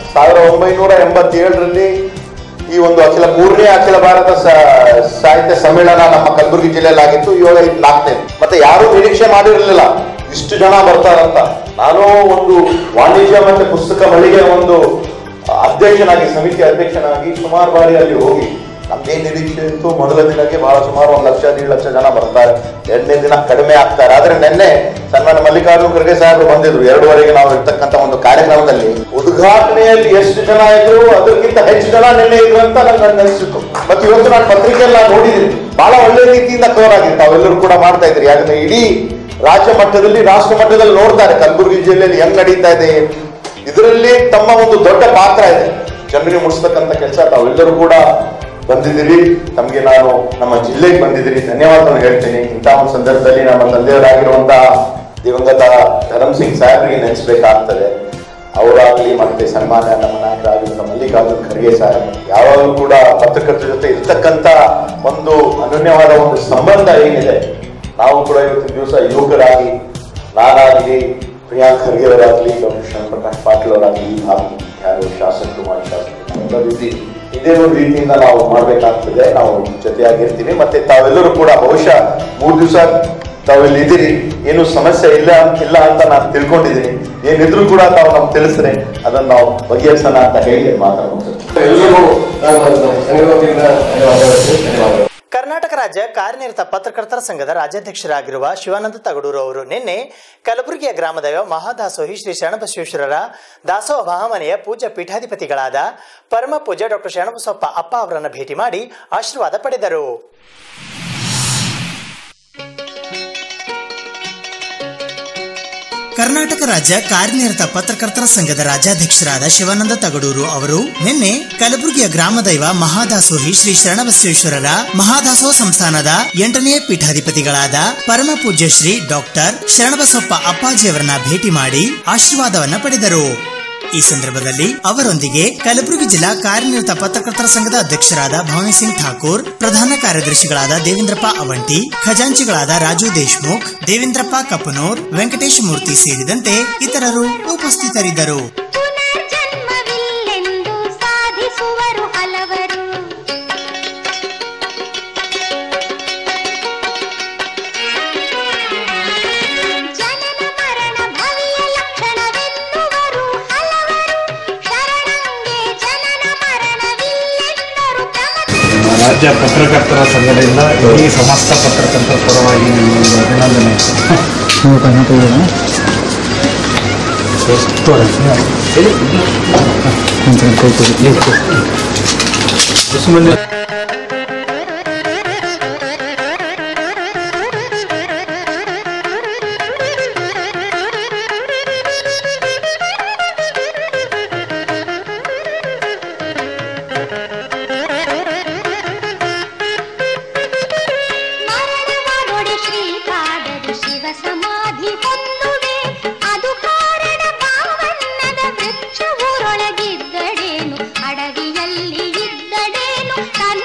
1987ರಲ್ಲಿ ಈ ಒಂದು ಮೂರನೇ ಅಖಿಲ ಭಾರತ ಸಾಹಿತ್ಯ ಸಮ್ಮೇಳನ ನಮ್ಮ ಕಲಬುರಗಿ ಜಿಲ್ಲೆಯಲ್ಲಿ ಆಗಿತ್ತು. ಇವಾಗ ಇದು 4ನೇ. ಮತ್ತೆ ಯಾರು ನಿರೀಕ್ಷೆ ಮಾಡಿರಲಿಲ್ಲ ಇಷ್ಟು ಜನ ಬರ್ತಾರಂತ. ನಾನು ಒಂದು ವಾಣಿಜ್ಯ ಮತ್ತೆ ಪುಸ್ತಕ ಮಳಿಗೆ ಒಂದು ಅಧ್ಯಕ್ಷನಾಗಿ, ಸಮಿತಿ ಅಧ್ಯಕ್ಷನಾಗಿ ಸುಮಾರು ಬಾರಿ ಅಲ್ಲಿ ಹೋಗಿ ನಮ್ಗೆ ನಿರೀಕ್ಷೆ ಇತ್ತು. ಮೊದಲ ದಿನಕ್ಕೆ ಬಹಳ ಸುಮಾರು 1 ಲಕ್ಷ 1.5 ಲಕ್ಷ ಜನ ಬರ್ತಾರೆ, 2ನೇ ದಿನ ಕಡಿಮೆ ಆಗ್ತಾರೆ. ಆದ್ರೆ ನಿನ್ನೆ ಸನ್ಮಾನ ಮಲ್ಲಿಕಾರ್ಜುನ ಖರ್ಗೆ ಸಾಹೇಬರು ಬಂದಿದ್ರು. 2:30ಗೆ ನಾವು ಇರ್ತಕ್ಕಂಥ ಒಂದು ಕಾರ್ಯಕ್ರಮದಲ್ಲಿ ಉದ್ಘಾಟನೆಯಲ್ಲಿ ಎಷ್ಟು ಜನ ಇದ್ರು ಅದಕ್ಕಿಂತ ಹೆಚ್ಚು ಜನ ನಿನ್ನೆ ಇದ್ರು ಅಂತ ನಂಗೆ ಅನಿಸಿತ್ತು. ಮತ್ತೆ ಇವತ್ತು ನಾನು ಪತ್ರಿಕೆಯಲ್ಲಿ ನೋಡಿದ್ದೀನಿ, ಬಹಳ ಒಳ್ಳೆ ರೀತಿಯಿಂದ ಕವರ್ ಆಗಿದೆ. ತಾವೆಲ್ಲರೂ ಕೂಡ ಮಾಡ್ತಾ ಇದ್ರಿ. ಯಾಕಂದ್ರೆ ಇಡೀ ರಾಜ್ಯ ಮಟ್ಟದಲ್ಲಿ, ರಾಷ್ಟ್ರ ಮಟ್ಟದಲ್ಲಿ ನೋಡ್ತಾರೆ ಕಲಬುರಗಿ ಜಿಲ್ಲೆಯಲ್ಲಿ ಹೆಂಗ್ ನಡೀತಾ ಇದೆ. ಇದರಲ್ಲಿ ತಮ್ಮ ಒಂದು ದೊಡ್ಡ ಪಾತ್ರ ಇದೆ, ಜನರಿಗೆ ಮುಡಿಸ್ತಕ್ಕಂಥ ಕೆಲಸ. ತಾವೆಲ್ಲರೂ ಕೂಡ ಬಂದಿದ್ದೀರಿ. ತಮಗೆ ನಾನು ನಮ್ಮ ಜಿಲ್ಲೆಗೆ ಬಂದಿದ್ದೀರಿ, ಧನ್ಯವಾದವನ್ನು ಹೇಳ್ತೀನಿ. ಇಂಥ ಒಂದು ಸಂದರ್ಭದಲ್ಲಿ ನಮ್ಮ ತಂದೆಯವರಾಗಿರುವಂತಹ ದಿವಂಗತ ಧರಮ್ ಸಿಂಗ್ ಸಾಹೇಬರಿಗೆ ನೆನೆಸ್ಬೇಕಾಗ್ತದೆ. ಅವರಾಗಲಿ ಮತ್ತೆ ಸನ್ಮಾನ್ಯ ನಮ್ಮ ನಾಯಕರಾಗಿರುವಂಥ ಮಲ್ಲಿಕಾರ್ಜುನ ಖರ್ಗೆ ಸಾಹೇಬ್ ಯಾವಾಗಲೂ ಕೂಡ ಪತ್ರಕರ್ತರ ಜೊತೆ ಇರ್ತಕ್ಕಂಥ ಒಂದು ಅನನ್ಯವಾದ ಒಂದು ಸಂಬಂಧ ಏನಿದೆ. ನಾವು ಕೂಡ ಇವತ್ತಿನ ದಿವಸ ಯುವಕರಾಗಿ, ನಾನಾಗಲಿ, ಪ್ರಿಯಾಂಕ್ ಖರ್ಗೆ ಅವರಾಗಲಿ, ಡಾಕ್ಟರ್ ಶ್ಯಾಮ್ ಪ್ರಕಾಶ್ ಪಾಟೀಲ್ ಅವರಾಗಲಿ, ಯಾರು ಶಾಸಕರು, ಮಾಜಿ ಶಾಸಕರು, ಇದೇ ಒಂದು ರೀತಿಯಿಂದ ನಾವು ಮಾಡ್ಬೇಕಾಗ್ತದೆ. ನಾವು ಜೊತೆಯಾಗಿರ್ತೀವಿ. ಮತ್ತೆ ತಾವೆಲ್ಲರೂ ಕೂಡ ಬಹುಶಃ 3 ದಿವಸ ತಾವಿಲ್ಲಿ ಇದ್ದೀರಿ, ಏನು ಸಮಸ್ಯೆ ಇಲ್ಲ ಅಂತ ನಾನು ತಿಳ್ಕೊಂಡಿದ್ದೀನಿ. ಏನಿದ್ರು ಕೂಡ ತಾವು ನಮ್ಗೆ ತಿಳಿಸ್ರೆ ಅದನ್ನು ನಾವು ಬಗೆಹರಿಸೋಣ ಅಂತ ಹೇಳಿ ಮಾತಾಡ್ಬೋದು. ಕರ್ನಾಟಕ ರಾಜ್ಯ ಕಾರ್ಯನಿರತ ಪತ್ರಕರ್ತರ ಸಂಘದ ರಾಜ್ಯಾಧ್ಯಕ್ಷರಾಗಿರುವ ಶಿವಾನಂದ ತಗಡೂರು ಅವರು ನಿನ್ನೆ ಕಲಬುರಗಿಯ ಗ್ರಾಮದೈವ ಮಹಾದಾಸೋಹಿ ಶ್ರೀ ಶರಣಬಸವೇಶ್ವರರ ದಾಸೋಹ ಮಹಾಮನೆಯ ಪೂಜ್ಯ ಪೀಠಾಧಿಪತಿಗಳಾದ ಪರಮ ಪೂಜ್ಯ ಡಾಕ್ಟರ್ ಶರಣಬಸಪ್ಪ ಅಪ್ಪ ಅವರನ್ನು ಭೇಟಿ ಮಾಡಿ ಆಶೀರ್ವಾದ ಪಡೆದರು. ಕರ್ನಾಟಕ ರಾಜ್ಯ ಕಾರ್ಯನಿರತ ಪತ್ರಕರ್ತರ ಸಂಘದ ರಾಜ್ಯಾಧ್ಯಕ್ಷರಾದ ಶಿವಾನಂದ ತಗಡೂರು ಅವರು ನಿನ್ನೆ ಕಲಬುರಗಿಯ ಗ್ರಾಮದೈವ ಮಹಾದಾಸೋಹಿ ಶ್ರೀ ಶರಣಬಸವೇಶ್ವರರ ಮಹಾದಾಸೋಹ ಸಂಸ್ಥಾನದ 8ನೇ ಪೀಠಾಧಿಪತಿಗಳಾದ ಪರಮ ಪೂಜ್ಯ ಶ್ರೀ ಡಾಕ್ಟರ್ ಶರಣಬಸಪ್ಪ ಅಪ್ಪಾಜಿಯವರನ್ನ ಭೇಟಿ ಮಾಡಿ ಆಶೀರ್ವಾದವನ್ನ ಪಡೆದರು. ಈ ಸಂದರ್ಭದಲ್ಲಿ ಅವರೊಂದಿಗೆ ಕಲಬುರಗಿ ಜಿಲ್ಲಾ ಕಾರ್ಯನಿರತ ಪತ್ರಕರ್ತರ ಸಂಘದ ಅಧ್ಯಕ್ಷರಾದ ಭವಾನಿ ಸಿಂಗ್ ಠಾಕೂರ್, ಪ್ರಧಾನ ಕಾರ್ಯದರ್ಶಿಗಳಾದ ದೇವೇಂದ್ರಪ್ಪ ಅವಂಟಿ, ಖಜಾಂಚಿಗಳಾದ ರಾಜು ದೇಶ್ಮುಖ್, ದೇವೇಂದ್ರಪ್ಪ ಕಪ್ಪನೂರ್, ವೆಂಕಟೇಶ ಮೂರ್ತಿ ಸೇರಿದಂತೆ ಇತರರು ಉಪಸ್ಥಿತರಿದ್ದರು. ರಾಜ್ಯ ಪತ್ರಕರ್ತರ ಸಂಘದಿಂದ ಈ ಸಮಸ್ತ ಪತ್ರಕರ್ತರ ಪರವಾಗಿ ಅಭಿನಂದನೆ. ಅಡವಿಯಲ್ಲಿ ಇದ್ದಡೇನು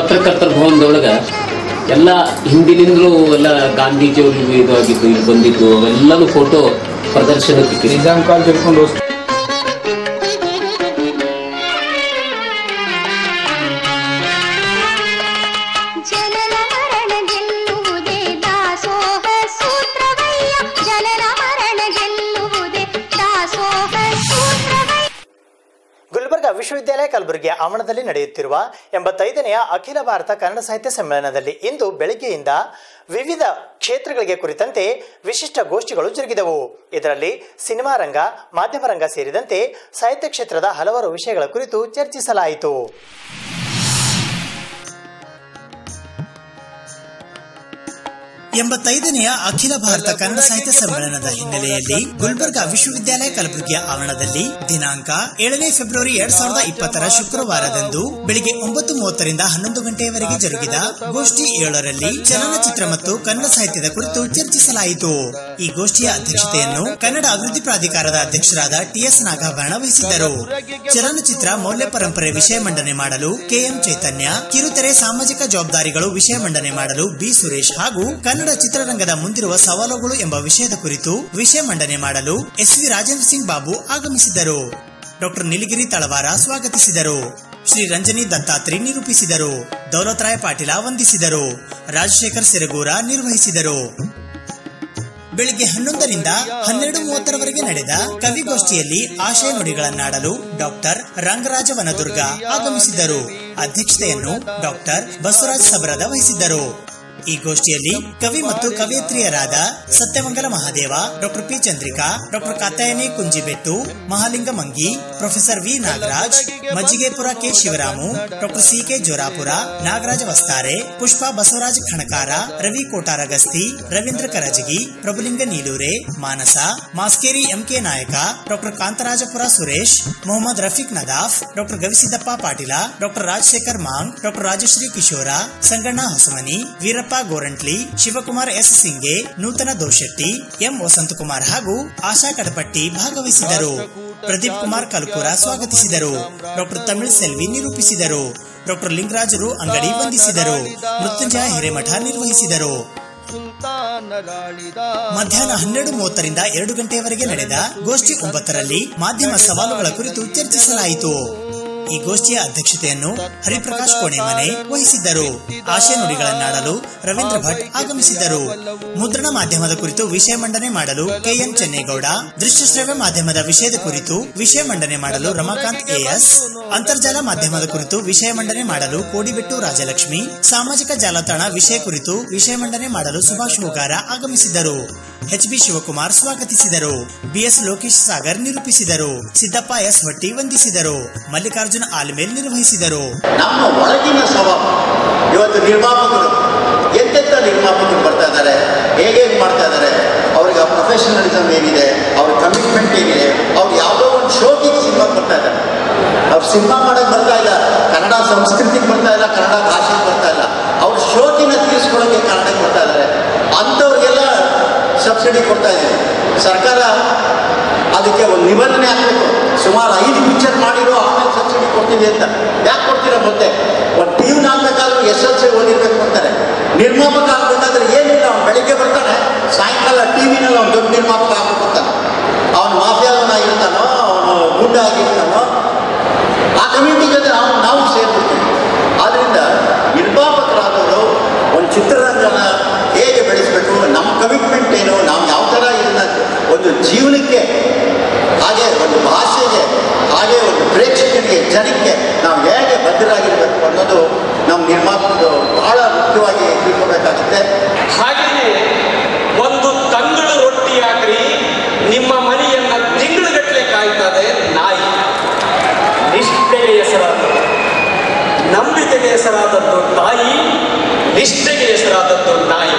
ಪತ್ರಕರ್ತರ ಭವನದೊಳಗೆ ಎಲ್ಲ ಹಿಂದಿನಿಂದಲೂ ಎಲ್ಲ ಗಾಂಧೀಜಿಯವ್ರಿಗೆ ಇದು ಆಗಿದ್ದು, ಇಲ್ಲಿ ಬಂದಿದ್ದು ಅವೆಲ್ಲನೂ ಫೋಟೋ ಪ್ರದರ್ಶನಕ್ಕೆ ನಿಜಾಮ್ ಕಾಲ್ ತಿಳ್ಕೊಂಡು ವಿಶ್ವವಿದ್ಯಾಲಯ ಕಲಬುರಗಿಯ ಆವರಣದಲ್ಲಿ ನಡೆಯುತ್ತಿರುವ 85ನೇ ಅಖಿಲ ಭಾರತ ಕನ್ನಡ ಸಾಹಿತ್ಯ ಸಮ್ಮೇಳನದಲ್ಲಿ ಇಂದು ಬೆಳಗ್ಗೆಯಿಂದ ವಿವಿಧ ಕ್ಷೇತ್ರಗಳಿಗೆ ಕುರಿತಂತೆ ವಿಶಿಷ್ಟ ಗೋಷ್ಠಿಗಳು ಜರುಗಿದವು. ಇದರಲ್ಲಿ ಸಿನಿಮಾ ರಂಗ, ಮಾಧ್ಯಮ ರಂಗ ಸೇರಿದಂತೆ ಸಾಹಿತ್ಯ ಕ್ಷೇತ್ರದ ಹಲವಾರು ವಿಷಯಗಳ ಕುರಿತು ಚರ್ಚಿಸಲಾಯಿತು. 85ನೇ ಅಖಿಲ ಭಾರತ ಕನ್ನಡ ಸಾಹಿತ್ಯ ಸಮ್ಮೇಳನದ ಹಿನ್ನೆಲೆಯಲ್ಲಿ ಗುಲ್ಬರ್ಗಾ ವಿಶ್ವವಿದ್ಯಾಲಯ ಕಲಬುರಗಿಯ ಆವರಣದಲ್ಲಿ ದಿನಾಂಕ 7ನೇ ಫೆಬ್ರವರಿ 2020 ಶುಕ್ರವಾರದಂದು ಬೆಳಿಗ್ಗೆ 9:30 ರಿಂದ 11 ಗಂಟೆಯವರೆಗೆ ಜರುಗಿದ ಗೋಷ್ಠಿ 7ರಲ್ಲಿ ಚಲನಚಿತ್ರ ಮತ್ತು ಕನ್ನಡ ಸಾಹಿತ್ಯದ ಕುರಿತು ಚರ್ಚಿಸಲಾಯಿತು. ಈ ಗೋಷ್ಠಿಯ ಅಧ್ಯಕ್ಷತೆಯನ್ನು ಕನ್ನಡ ಅಭಿವೃದ್ಧಿ ಪ್ರಾಧಿಕಾರದ ಅಧ್ಯಕ್ಷರಾದ ಟಿಎಸ್ ನಾಗಾಭರಣ ವಹಿಸಿದ್ದರು. ಚಲನಚಿತ್ರ ಮೌಲ್ಯ ಪರಂಪರೆ ವಿಷಯ ಮಂಡನೆ ಮಾಡಲು ಕೆಎಂ ಚೈತನ್ಯ, ಕಿರುತೆರೆ ಸಾಮಾಜಿಕ ಜವಾಬ್ದಾರಿಗಳು ವಿಷಯ ಮಂಡನೆ ಮಾಡಲು ಬಿ ಸುರೇಶ್ ಹಾಗೂ ಕನ್ನಡ ಚಿತ್ರರಂಗದ ಮುಂದಿರುವ ಸವಾಲುಗಳು ಎಂಬ ವಿಷಯದ ಕುರಿತು ವಿಷಯ ಮಂಡನೆ ಮಾಡಲು ಎಸ್ವಿ ರಾಜೇಂದ್ರ ಸಿಂಗ್ ಬಾಬು ಆಗಮಿಸಿದ್ದರು. ಡಾಕ್ಟರ್ ನೀಲಗಿರಿ ತಳವಾರ ಸ್ವಾಗತಿಸಿದರು. ಶ್ರೀ ರಂಜನಿ ದತ್ತಾತ್ರಿ ನಿರೂಪಿಸಿದರು. ದೌಲತರಾಯ ಪಾಟೀಲ ವಂದಿಸಿದರು. ರಾಜಶೇಖರ್ ಸಿರಗೂರ ನಿರ್ವಹಿಸಿದರು. ಬೆಳಿಗ್ಗೆ 11 ರಿಂದ 12:30 ನಡೆದ ಕವಿಗೋಷ್ಠಿಯಲ್ಲಿ ಆಶಯ ನುಡಿಗಳನ್ನಾಡಲು ಡಾಕ್ಟರ್ ರಂಗರಾಜ ವನದುರ್ಗ ಆಗಮಿಸಿದ್ದರು. ಅಧ್ಯಕ್ಷತೆಯನ್ನು ಡಾಕ್ಟರ್ ಬಸವರಾಜ್ ಸಬರದ ವಹಿಸಿದ್ದರು. ಈ ಗೋಷ್ಠಿಯಲ್ಲಿ ಕವಿ ಮತ್ತು ಕವಯತ್ರಿಯರಾದ Sathyamangala Mahadeva, doctor P Chandrika, doctor Katyayani Kunjibettu, Mahalinga Mangi, professor V Nagaraj, Majjigepura K Shivaramu, doctor C K Jorapura, Nagaraja Vastare, Pushpa Basavaraj Khanakara, Ravi Kotaragasti, Ravindra Karajagi, Prabhulinga Neelure, Manasa, Maskeri MK Nayaka, doctor Kantharajapura Suresh, Mohammed Rafiq Nadaf, doctor Gavisiddappa Patila, doctor Rajashekhar Mang, doctor Rajashree Kishora, Sanganna Hosamani, Veerappa Gorantli, Shivakumar S Singe, Nutana Doshetti, M Vasanthakumar ಹಾಗೂ ಆಶಾ ಕಡಪಟ್ಟಿ ಭಾಗವಹಿಸಿದರು. ಪ್ರದೀಪ್ ಕುಮಾರ್ ಕಲ್ಕುರ ಸ್ವಾಗತಿಸಿದರು. ಡಾಕ್ಟರ್ ತಮಿಳ್ ಸೆಲ್ವಿ ನಿರೂಪಿಸಿದರು. ಡಾಕ್ಟರ್ ಲಿಂಗರಾಜರು ಅಂಗಡಿ ವಂದಿಸಿದರು. ಮೃತ್ಯುಂಜಯ ಹಿರೇಮಠ ನಿರ್ವಹಿಸಿದರು. ಮಧ್ಯಾಹ್ನ 12:30 ರಿಂದ 2 ಗಂಟೆಯವರೆಗೆ ನಡೆದ ಗೋಷ್ಠಿ 9ರಲ್ಲಿ ಮಾಧ್ಯಮ ಸವಾಲುಗಳ ಕುರಿತು ಚರ್ಚಿಸಲಾಯಿತು. ಈ ಗೋಷ್ಠಿಯ ಅಧ್ಯಕ್ಷತೆಯನ್ನು ಹರಿಪ್ರಕಾಶ್ ಕೋಣೆಮನೆ ವಹಿಸಿದ್ದರು. ಆಶಯ ನುಡಿಗಳನ್ನಾಡಲು ರವೀಂದ್ರ ಭಟ್ ಆಗಮಿಸಿದ್ದರು. ಮುದ್ರಣ ಮಾಧ್ಯಮದ ಕುರಿತು ವಿಷಯ ಮಂಡನೆ ಮಾಡಲು ಕೆಎನ್ ಚೆನ್ನೇಗೌಡ, ದೃಶ್ಯ ಶ್ರವ್ಯ ಮಾಧ್ಯಮದ ವಿಷಯದ ಕುರಿತು ವಿಷಯ ಮಂಡನೆ ಮಾಡಲು ರಮಾಕಾಂತ್ ಎಎಸ್, ಅಂತರ್ಜಾಲ ಮಾಧ್ಯಮದ ಕುರಿತು ವಿಷಯ ಮಂಡನೆ ಮಾಡಲು ಕೋಡಿಬೆಟ್ಟು ರಾಜಲಕ್ಷ್ಮಿ, ಸಾಮಾಜಿಕ ಜಾಲತಾಣ ವಿಷಯ ಕುರಿತು ವಿಷಯ ಮಂಡನೆ ಮಾಡಲು ಸುಭಾಷ್ ಹೂಗಾರ ಆಗಮಿಸಿದ್ದರು. ಎಚ್ಬಿ ಶಿವಕುಮಾರ್ ಸ್ವಾಗತಿಸಿದರು. ಬಿಎಸ್ ಲೋಕೇಶ್ ಸಾಗರ್ ನಿರೂಪಿಸಿದರು. ಸಿದ್ದಪ್ಪ ಎಸ್ ಹೊಟ್ಟಿ ವಂದಿಸಿದರು. ಮಲ್ಲಿಕಾರ್ಜುನ ಆಲ್ಮೇಲ್ ನಿರ್ವಹಿಸಿದರು. ನಮ್ಮ ಒಳಗಿನ ಸ್ವಭಾವ ಇವತ್ತು ನಿರ್ಮಾಪಕರು ಎಂತೆಂಥ ನಿರ್ಮಾಪಕರು ಬರ್ತಾ ಇದ್ದಾರೆ, ಹೇಗೆ ಮಾಡ್ತಾ ಇದ್ದಾರೆ, ಅವ್ರಿಗೆ ಆ ಪ್ರೊಫೆಷನಲಿಸಮ್ ಏನಿದೆ, ಅವ್ರ ಕಮಿಟ್ಮೆಂಟ್ ಏನಿದೆ, ಅವ್ರು ಯಾವುದೋ ಒಂದು ಶೋಕಿಗೆ ಸಿನಿಮಾ ಬರ್ತಾ ಇದ್ದಾರೆ. ಅವ್ರು ಸಿನಿಮಾ ಮಾಡೋಕೆ ಬರ್ತಾ ಇಲ್ಲ, ಕನ್ನಡ ಸಂಸ್ಕೃತಿಗೆ ಬರ್ತಾ ಇಲ್ಲ, ಕನ್ನಡ ಭಾಷೆಗೆ ಬರ್ತಾ ಇಲ್ಲ, ಅವ್ರ ಶೋಕಿನ ತೀರಿಸ್ಕೊಳ್ಳೋಕೆ ಕನ್ನಡಕ್ಕೆ ಬರ್ತಾ ಇದ್ದಾರೆ. ಅಂಥವ್ರಿಗೆಲ್ಲ ಸಬ್ಸಿಡಿ ಕೊಡ್ತಾ ಇದೆ ಸರ್ಕಾರ. ಅದಕ್ಕೆ ಒಂದು ನಿಬಂಧನೆ ಹಾಕಬೇಕು. ಸುಮಾರು 5 ಪಿಕ್ಚರ್ ಮಾಡಿರೋ ಆಮೇಲೆ ಸಬ್ಸಿಡಿ ಕೊಡ್ತೀವಿ ಅಂತ. ಯಾಕೆ ಕೊಡ್ತೀರಾ? ಮತ್ತೆ ಒಂದು ಟಿವಿ ಹಾಕ್ಬೇಕಾದ್ರೂ SLC ಓದಿರ್ಬೇಕು ಅಂತಾರೆ. ನಿರ್ಮಾಪಕ ಆಗ್ಬೇಕಾದ್ರೆ ಏನಿಲ್ಲ, ಅವ್ನು ಬೆಳಿಗ್ಗೆ ಬರ್ತಾನೆ, ಸಾಯಂಕಾಲ ಟಿವಿನಲ್ಲಿ ಅವ್ನು ದೊಡ್ಡ ನಿರ್ಮಾಪಕ ಆಗ್ಬಿಡ್ತಾನೆ. ಅವನು ಮಾಫಿಯಾದವನ ಇರ್ತಾನೋ, ಅವನು ಗುಂಡ ಆಗಿರ್ತಾನೋ, ಆ ಕಮ್ಯುನಿಟಿ ಜೊತೆ ನಾವು ಸೇರ್ಬಿಡ್ತೀವಿ. ಆದ್ದರಿಂದ ನಿರ್ಮಾಪಕರಾದವರು ಒಂದು ಚಿತ್ರರಂಗನ ಹೇಗೆ ಬೆಳೆಸಬೇಕು, ನಮ್ಮ ಕಮಿಟ್ಮೆಂಟ್ ಏನು, ನಾವು ಯಾವ ಥರ ಇದನ್ನ ಒಂದು ಜೀವನಕ್ಕೆ, ಹಾಗೆ ಒಂದು ಭಾಷೆಗೆ, ಹಾಗೆ ಒಂದು ಪ್ರೇಕ್ಷಕರಿಗೆ, ಜನಕ್ಕೆ ನಾವು ಹೇಗೆ ಬದ್ಧರಾಗಿರ್ಬೇಕು ಅನ್ನೋದು ನಮ್ಮ ನಿರ್ಮಾಪಕರು ಬಹಳ ಮುಖ್ಯವಾಗಿ ತಿಳ್ಕೋಬೇಕಾಗುತ್ತೆ. ಹಾಗೆಯೇ ಒಂದು ತಂಗಳು ರೊಟ್ಟಿ ಹಾಕ್ರಿ, ನಿಮ್ಮ ಮನೆಯನ್ನ ತಿಂಗಳುಗಟ್ಟಲೆ ಕಾಯ್ತದೆ ನಾಯಿ. ನಿಷ್ಠೆಗೆ ಹೆಸರಾದದ್ದು, ನಂಬಿಕೆಗೆ ಹೆಸರಾದದ್ದು ತಾಯಿ, ನಿಷ್ಠೆಗೆ ಹೆಸರಾದದ್ದು ನಾಯಿ.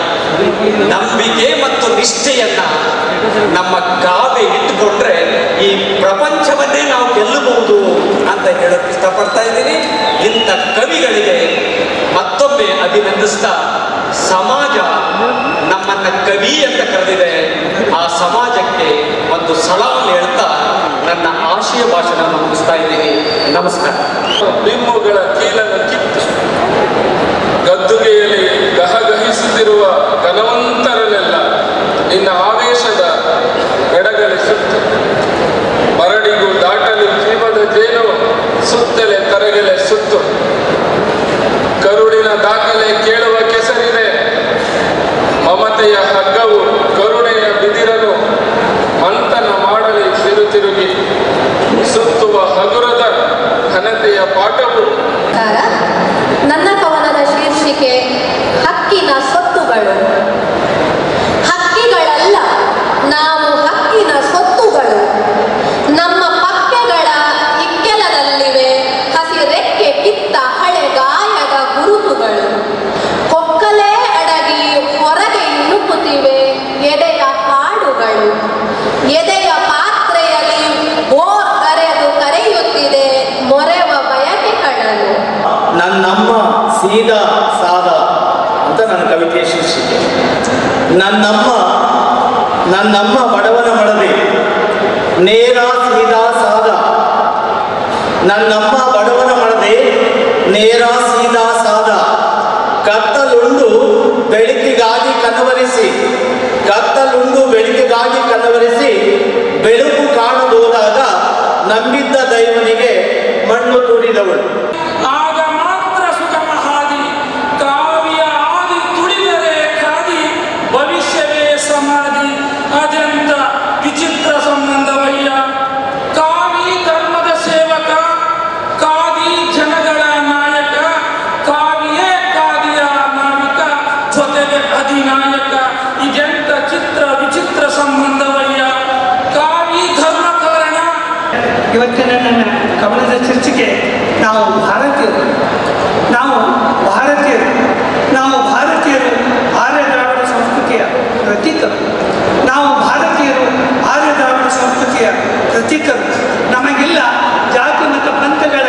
ನಂಬಿಕೆ ಮತ್ತು ನಿಷ್ಠೆಯನ್ನ ನಮ್ಮ ಕಾವೇ ಇಟ್ಟುಕೊಂಡ್ರೆ ಈ ಪ್ರಪಂಚವನ್ನೇ ನಾವು ಗೆಲ್ಲಬಹುದು ಅಂತ ಹೇಳಕ್ ಇಷ್ಟಪಡ್ತಾ ಇದ್ದೀನಿ. ಇಂಥ ಕವಿಗಳಿಗೆ ಮತ್ತೊಮ್ಮೆ ಅಭಿನಂದಿಸ್ತಾ, ಸಮಾಜ ನಮ್ಮನ್ನ ಕವಿ ಅಂತ ಕರೆದಿದೆ, ಆ ಸಮಾಜಕ್ಕೆ ಒಂದು ಸಲಾಮ್ ಹೇಳ್ತಾ ನನ್ನ ಆಶಯ ಭಾಷಣ ಮುಗಿಸ್ತಾ ಇದ್ದೀನಿ. ನಮಸ್ಕಾರ. ಬಿಮ್ಮುಗಳ ಕೀಲನ್ನು ಕಿತ್ತು ಗದ್ದುಗೆಯಲ್ಲಿ ಗಹಗಹಿಸುತ್ತಿರುವ ಘನವಂತರನ್ನೆಲ್ಲ ನಿನ್ನ ಆವೇಶದ ಎಡಗಲೆ ಸುತ್ತು ಮರಡಿಗೂ ದಾಟಲು ಜೀವದ ಜೇನು ಸುತ್ತಲೆ ತರಗೆಲೆ ಸುತ್ತು ಕರುಳಿನ ದಾಖಲೆ ಕೇಳುವ ಕೆಸರಿದೆ ಮಮತೆಯ ಹಗ್ಗವು ಕರುಣೆಯ ಬಿದಿರನು ಮಂಥನ ಮಾಡಲಿ ತಿರುಗಿ ಸುತ್ತುವ ಹಗುರದ ಘನತೆಯ ಪಾಠವು. ನನ್ನ ಕವನದ ಶೀರ್ಷಿಕೆ ಹಕ್ಕಿನ ಸೊತ್ತುಗಳು. ಹಕ್ಕಿಗಳಲ್ಲ, ನಾವು ಹಕ್ಕಿನ ಸೊತ್ತುಗಳು. ನಮ್ಮ ಪಕ್ಕೆಗಳ ಇಕ್ಕೆಲದಲ್ಲಿವೆ ಹಸಿರೆಕ್ಕೆ ಕಿತ್ತ ಹಳೆ ಗಾಯದ ಗುರುತುಗಳು. ಕೊಕ್ಕಲೇ ಅಡಗಿ ಹೊರಗೆ ಇಣುಕುತ್ತಿವೆ ಎದೆಯ ಹಾಡುಗಳು. ಎದೆಯ ಪಾತ್ರೆಯಲ್ಲಿ ಬೋರ್ ಅರೆದು ಕರೆಯುತ್ತಿದೆ ಮೊರೆವ ಬಯಕೆ ಕಡಲು. ನನ್ನಮ್ಮ ಸೀದಾ ಸಾದ ಅಂತ ನನ್ನ ಕವಿತೆಯ ಶೀರ್ಷಿಕೆ. ನನ್ನಮ್ಮ ಬಡವನ ಮಡದೆ ನೇರ ಸೀದಾ ಸಾದ. ನನ್ನಮ್ಮ ಬಡವನ ಮಡದೆ ನೇರ ಸೀದಾ ಸಾದ. ಕತ್ತಲುಂಡು ಬೆಳಕಿಗಾಗಿ ಕನವರಿಸಿ ಬೆಳಕು ಕಾಣಬಹುದಾಗ ನಂಬಿದ್ದ ದೈವನಿಗೆ ಮಣ್ಣು ತೂರಿದವಳು. ಆಗ ಮಾತ್ರ ಸುಗಮ ಹಾದಿ ಕಾವ್ಯ ಆದಿ ತುಳಿದರೆ ಖಾದಿ ಭವಿಷ್ಯವೇ ಸಮಾಧಿ. ಅದೆಂತ ವಿಚಿತ್ರ ಸಂಬಂಧವಯ್ಯ. ಕಾವಿ ಧರ್ಮದ ಸೇವಕ, ಕಾವಿ ಜನಗಳ ನಾಯಕ, ಕಾವಿಯೇ ಕಾದಿಯ ನಾವಿಕ, ಜೊತೆಗೆ ಅಧಿನಾಯಕ. ಇದೆಂತ ವಿಚಿತ್ರ ಸಂಬಂಧವಯ್ಯ. ಕಾವಿ ಧರ್ಮ ಕಾರಣ. ಇವತ್ತಿನ ನನ್ನ ಕವನದ ಚರ್ಚೆಗೆ ನಾವು ಭಾರತೀಯರು ಆರ್ಯ ದ್ರಾವಿಡ ಸಂಸ್ಕೃತಿಯ ಪ್ರತೀಕರು. ನಮಗಿಲ್ಲ ಜಾತಿ ಮತ್ತು ಪಂಥಗಳ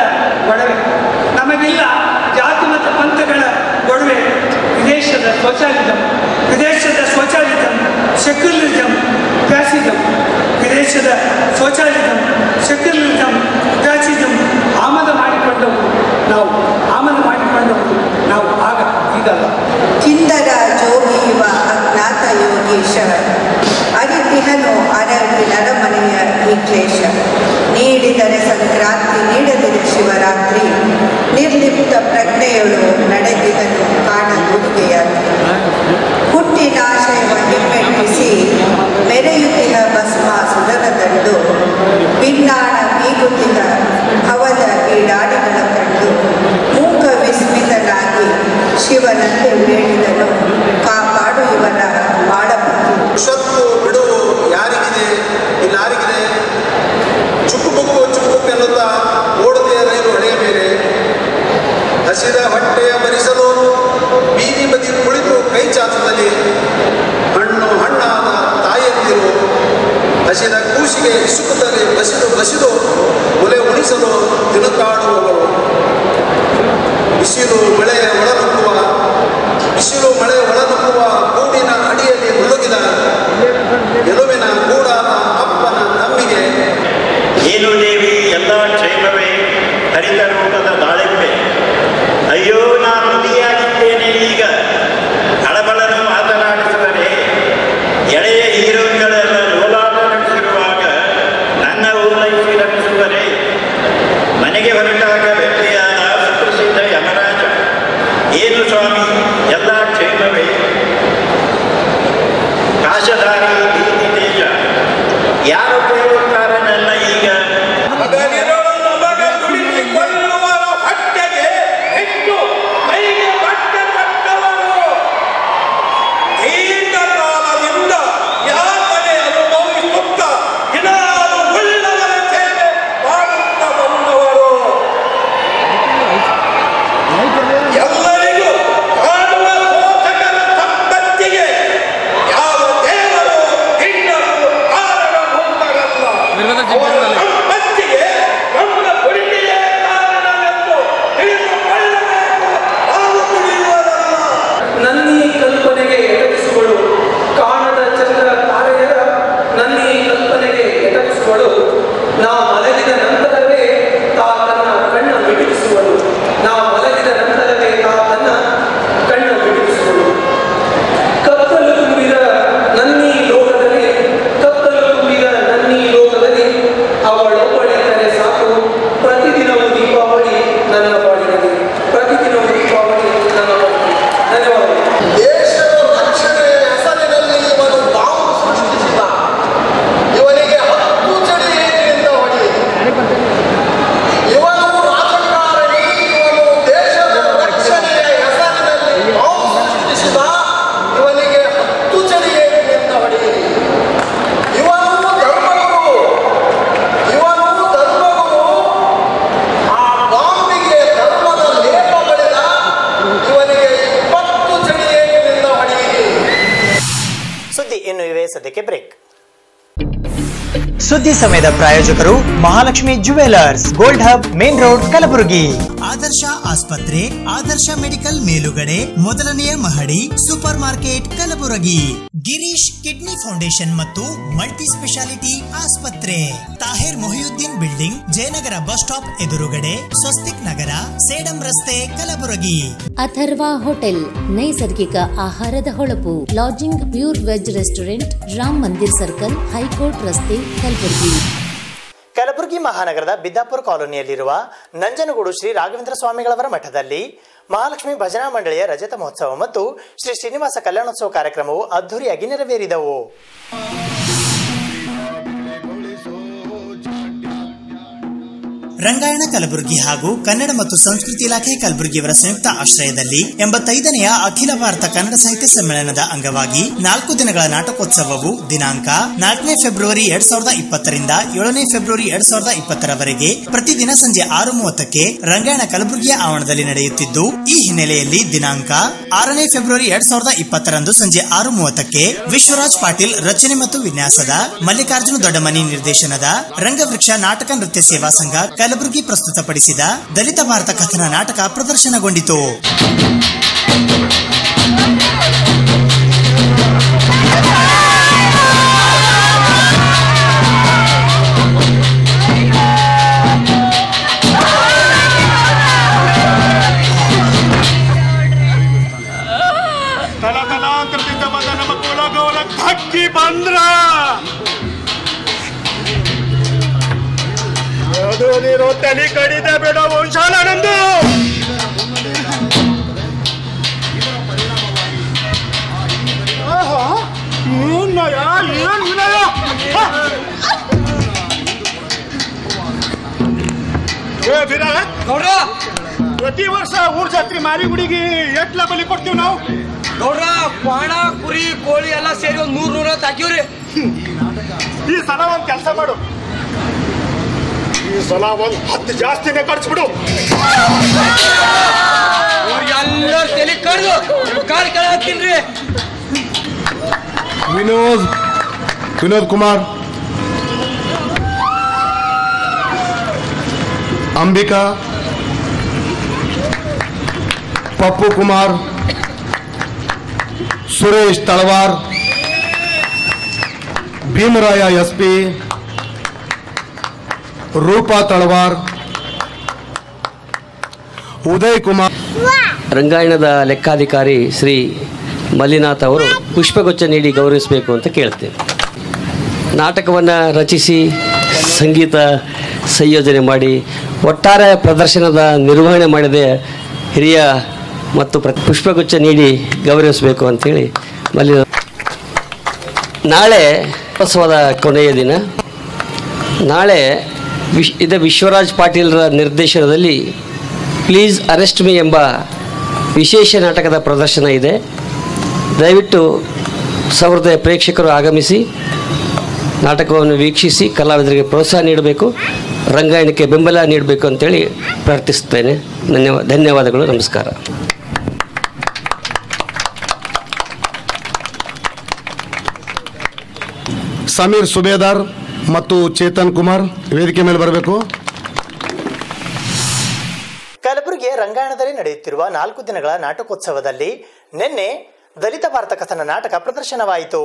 ಗೊಡವೆ. ವಿದೇಶದ ಸೋಷಾಲಿಸಂ, ಸೆಕ್ಯುಲರಿಸಂ, ಫ್ಯಾಸಿಸಂ ಆಮದು ಮಾಡಿಕೊಂಡವರು ನಾವು ಆಗ ಈಗಲ್ಲ. ಕಿಂದರ ಜೋಗಿಯುವ ಅಜ್ಞಾತ ಯೋಗೀಶ ಅರಿತಿಹನು ಅರವಿ ನರಮನೆಯ ಈ ಕ್ಲೇಶ. ನೀಡಿದರೆ ಸಂಕ್ರಾಂತಿ ನೀಡದಿದೆ ಶಿವರಾತ್ರಿ. ನಿರ್ಲಿಪ್ತ ಪ್ರಜ್ಞೆಯಳು ನಡೆದಿದನು ಕಾಣದುಡಿಗೆಯಾಗಿ. ಹುಟ್ಟಿನಾಶಯವ ಹಿಮ್ಮೆಟ್ಟಿಸಿ ಮೆರೆಯುತ್ತಿಹ ಭಸ್ಮ ಸುಡರದಂಡು. ಭಿನ್ನಾಣ ಬೀಗುತ್ತಿಹ ಭವದ ಈಡಾಡಿಗಳ ಕಂಡು ಮೂಕ ವಿಸ್ಮಿತನಾಗಿ ಶಿವನನ್ನು ಬೇಡಿದನು ಕಾಪಾಡು ಇವನ ಮಾಡಬಹುದು. ಶತ್ರು ಬಿಡುವು ಯಾರಿಗಿದೆ ಇನ್ನಾರಿಗಿದೆ. ಚುಕ್ಕುಬುಕ್ಕು ಎನ್ನುತ್ತಾ ಓಡದೆಯ ರೈಲು ಹಳೆಯ ಮೇಲೆ ಹಸಿದ ಹೊಟ್ಟೆಯ ಭರಿಸಲು ಬೀದಿ ಬದಿ ಕುಳಿತು ಕೈ ಚಾಚದಲ್ಲಿ ಹಣ್ಣಾದ ತಾಯಿಯಂದಿರು ಹಸಿದ ಕೂಸಿಗೆ ಇಸುಕುತ್ತಲೇ ಬಸಿದು ಒಲೆ ಉಣಿಸಲು ತಿನುಕಾಡುವವರು. ಬಿಸಿಲು ಮಳೆ ಒಳನುಗ್ಗುವ ಗೂಡಿನ ಅಡಿಯಲ್ಲಿ ಮುಳುಗಿದ ಎಲುವಿನ ಗೂಡಾದ ಅಪ್ಪನ ತಮ್ಮಿಗೆ. ಏನು ದೇವಿ ಎಲ್ಲ ಕ್ಷೇಮವೇ ಹರಿತ ರೂಪದ ದಾಳಿಂಬೆ. ಅಯ್ಯೋ ನಾನು ಮುದಿಯಾಗಿದ್ದೇನೆ ಈಗ ಹಳಬಳನು ಮಾತನಾಡಿಸಿದರೆ. ಎಳೆಯ ಹೀರೋಯಿನ್ಗಳೆಲ್ಲ ಲೋಲಾಟ ನಡೆಸಿರುವಾಗ ನನ್ನ ಓಲೈಸಿ ರಮಿಸುವರೆ. ಮನೆಗೆ ಹೊರಟಾಗ ಭೇಟಿಯಾದ ಸುಪ್ರಸಿದ್ಧ ಯಮರಾಜ. ಏನು ಸ್ವಾಮಿ ಎಲ್ಲ ಕ್ಷೇಮವೇ. ಕಾಶಧಾರಿ ಭೀತಿ ತೇಜ ಯಾರು ಕೇಳುತ್ತಾರೆ ನನ್ನ ಈಗ. ಎಲ್ಲರಿಗೂ ಕಾಣುವ ಪೋಷಕರ ಸಂಪತ್ತಿಗೆ ಯಾವ ದೇವರು ಸುದ್ದಿ ಇನ್ನು ಇವೆ, ಸದ್ಯಕ್ಕೆ ಬ್ರೇಕ್. ಸುದ್ದಿ ಸಮಯದ ಪ್ರಾಯೋಜಕರು Mahalakshmi jewellers, gold hub, main road, Kalaburagi. Adarsh ಆಸ್ಪತ್ರೆ, ಆದರ್ಶ ಮೆಡಿಕಲ್ ಮೇಲುಗಡೆ, ಮೊದಲನೆಯ ಮಹಡಿ, super market, Kalaburagi. Girish kidney foundation ಮತ್ತು ಮಲ್ಟಿ ಸ್ಪೆಷಾಲಿಟಿ ಆಸ್ಪತ್ರೆ, Tahir Mohiuddin building, Jayanagar bus stop ಎದುರುಗಡೆ, ಸ್ವಸ್ತಿಕ್ ನಗರ, ಸೇಡಂ ರಸ್ತೆ, ಕಲಬುರಗಿ. ಅಥರ್ವ ಹೋಟೆಲ್, ನೈಸರ್ಗಿಕ ಆಹಾರದ ಹೊಳಪು, lodging, pure veg restaurant, Ram Mandir circle, high court ರಸ್ತೆ, ಕಲಬುರಗಿ. ಕಲಬುರಗಿ ಮಹಾನಗರದ ಬಿದ್ದಾಪುರ ಕಾಲೋನಿಯಲ್ಲಿರುವ ನಂಜನಗೂಡು ಶ್ರೀ ರಾಘವೇಂದ್ರ ಸ್ವಾಮಿಗಳವರ ಮಠದಲ್ಲಿ ಮಹಾಲಕ್ಷ್ಮಿ ಭಜನಾ ಮಂಡಳಿಯ ರಜತ ಮಹೋತ್ಸವ ಮತ್ತು ಶ್ರೀ ಶ್ರೀನಿವಾಸ ಕಲ್ಯಾಣೋತ್ಸವ ಕಾರ್ಯಕ್ರಮವು ಅದ್ದೂರಿಯಾಗಿ ನೆರವೇರಿದವು. ರಂಗಾಯಣ ಕಲಬುರಗಿ ಹಾಗೂ ಕನ್ನಡ ಮತ್ತು ಸಂಸ್ಕೃತಿ ಇಲಾಖೆ ಕಲಬುರಗಿಯವರ ಸಂಯುಕ್ತ ಆಶ್ರಯದಲ್ಲಿ 85ನೆಯ ಅಖಿಲ ಭಾರತ ಕನ್ನಡ ಸಾಹಿತ್ಯ ಸಮ್ಮೇಳನದ ಅಂಗವಾಗಿ 4 ದಿನಗಳ ನಾಟಕೋತ್ಸವವು ದಿನಾಂಕ 4ನೇ ಫೆಬ್ರವರಿ 2020 ರಿಂದ 7ನೇ ಫೆಬ್ರವರಿ 2020 ಪ್ರತಿದಿನ ಸಂಜೆ 6:30ಕ್ಕೆ ರಂಗಾಯಣ ಕಲಬುರಗಿಯ ಆವರಣದಲ್ಲಿ ನಡೆಯುತ್ತಿದ್ದು, ಈ ಹಿನ್ನೆಲೆಯಲ್ಲಿ ದಿನಾಂಕ 6ನೇ ಫೆಬ್ರವರಿ 2020 ರಂದು ಸಂಜೆ 6:30ಕ್ಕೆ ವಿಶ್ವರಾಜ್ ಪಾಟೀಲ್ ರಚನೆ ಮತ್ತು ವಿನ್ಯಾಸದ, ಮಲ್ಲಿಕಾರ್ಜುನ ದೊಡ್ಡಮನಿ ನಿರ್ದೇಶನದ ರಂಗವೃಕ್ಷ ನಾಟಕ ನೃತ್ಯ ಸೇವಾ ಸಂಘ ಕಲಬುರಗಿ ಪ್ರಸ್ತುತಪಡಿಸಿದ ದಲಿತ ಭಾರತ ಕಥನ ನಾಟಕ ಪ್ರದರ್ಶನಗೊಂಡಿತು. ತಲಾಂತರದಿಂದ ಬಂದ ನಮ್ಮ ಕುಲಗೌರಕ್ಕೆ ಹಕ್ಕಿ ಬಂದ್ರ ಅದು ನೀರು ತಲೆ ಕಡಿದ ಬೇಡ ವಂಶಾಲ ನಂದು. ಪ್ರತಿ ವರ್ಷ ಊರ್ ಜಾತ್ರೆ ಮಾರಿಗುಡಿಗೆ ಎಟ್ಲ ಬಲಿ ಕೊಡ್ತೀವಿ ನಾವು. ನೋಡ್ರ ಕ್ವಾಣ, ಕುರಿ, ಕೋಳಿ ಎಲ್ಲ ಸೇರಿ ಒಂದ್ 100 ಹಾಕಿವ್ರಿ. ಈ ಸಲ ಒಂದ್ ಕೆಲಸ ಮಾಡು, ಈ ಸಲ ಒಂದ್ 10 ಜಾಸ್ತಿನೇ ಖರ್ಚು ಎಲ್ಲರ ತಲೆ ಕಡ್ದು ಕಾಲ್ ಕೆಳ ಹಾಕ್ತೀನ್ರಿ. ವಿನೋದ್ ಕುಮಾರ್, ಅಂಬಿಕಾ, ಪಪ್ಪು ಕುಮಾರ್, ಸುರೇಶ್ ತಳವಾರ್, ಭೀಮರಾಯ SP, ರೂಪಾ ತಳವಾರ್, ಉದಯ್ ಕುಮಾರ್. ರಂಗಾಯಣದ ಲೆಕ್ಕಾಧಿಕಾರಿ ಶ್ರೀ ಮಲ್ಲಿನಾಥ್ ಅವರು ಪುಷ್ಪಗುಚ್ಛ ನೀಡಿ ಗೌರವಿಸಬೇಕು ಅಂತ ಕೇಳ್ತೇವೆ. ನಾಟಕವನ್ನು ರಚಿಸಿ ಸಂಗೀತ ಸಂಯೋಜನೆ ಮಾಡಿ ಒಟ್ಟಾರೆ ಪ್ರದರ್ಶನದ ನಿರ್ವಹಣೆ ಮಾಡಿದ ಹಿರಿಯ ಮತ್ತು ಪುಷ್ಪಗುಚ್ಛ ನೀಡಿ ಗೌರವಿಸಬೇಕು ಅಂತೇಳಿ ಮಲ್ಲಿನಾಥ್. ನಾಳೆ ಉತ್ಸವದ ಕೊನೆಯ ದಿನ. ನಾಳೆ ವಿಶ್ವರಾಜ್ ಪಾಟೀಲ್ರ ನಿರ್ದೇಶನದಲ್ಲಿ ಪ್ಲೀಸ್ ಅರೆಸ್ಟ್ ಮೀ ಎಂಬ ವಿಶೇಷ ನಾಟಕದ ಪ್ರದರ್ಶನ ಇದೆ. ದಯವಿಟ್ಟು ಸಹೃದಯ ಪ್ರೇಕ್ಷಕರು ಆಗಮಿಸಿ ನಾಟಕವನ್ನು ವೀಕ್ಷಿಸಿ ಕಲಾವಿದರಿಗೆ ಪ್ರೋತ್ಸಾಹ ನೀಡಬೇಕು, ರಂಗಾಯಣಕ್ಕೆ ಬೆಂಬಲ ನೀಡಬೇಕು ಅಂತೇಳಿ ಪ್ರಾರ್ಥಿಸುತ್ತೇನೆ. ಧನ್ಯವಾದಗಳು. ನಮಸ್ಕಾರ. ಸಮೀರ್ ಸುಬೇದಾರ್ ಮತ್ತು ಚೇತನ್ ಕುಮಾರ್ ವೇದಿಕೆ ಮೇಲೆ ಬರಬೇಕು. ಕಲಬುರಗಿಯ ರಂಗಾಯಣದಲ್ಲಿ ನಡೆಯುತ್ತಿರುವ 4 ದಿನಗಳ ನಾಟಕೋತ್ಸವದಲ್ಲಿ ನಿನ್ನೆ ದಲಿತ ಭಾರತ ಕಥನ ನಾಟಕ ಪ್ರದರ್ಶನವಾಯಿತು.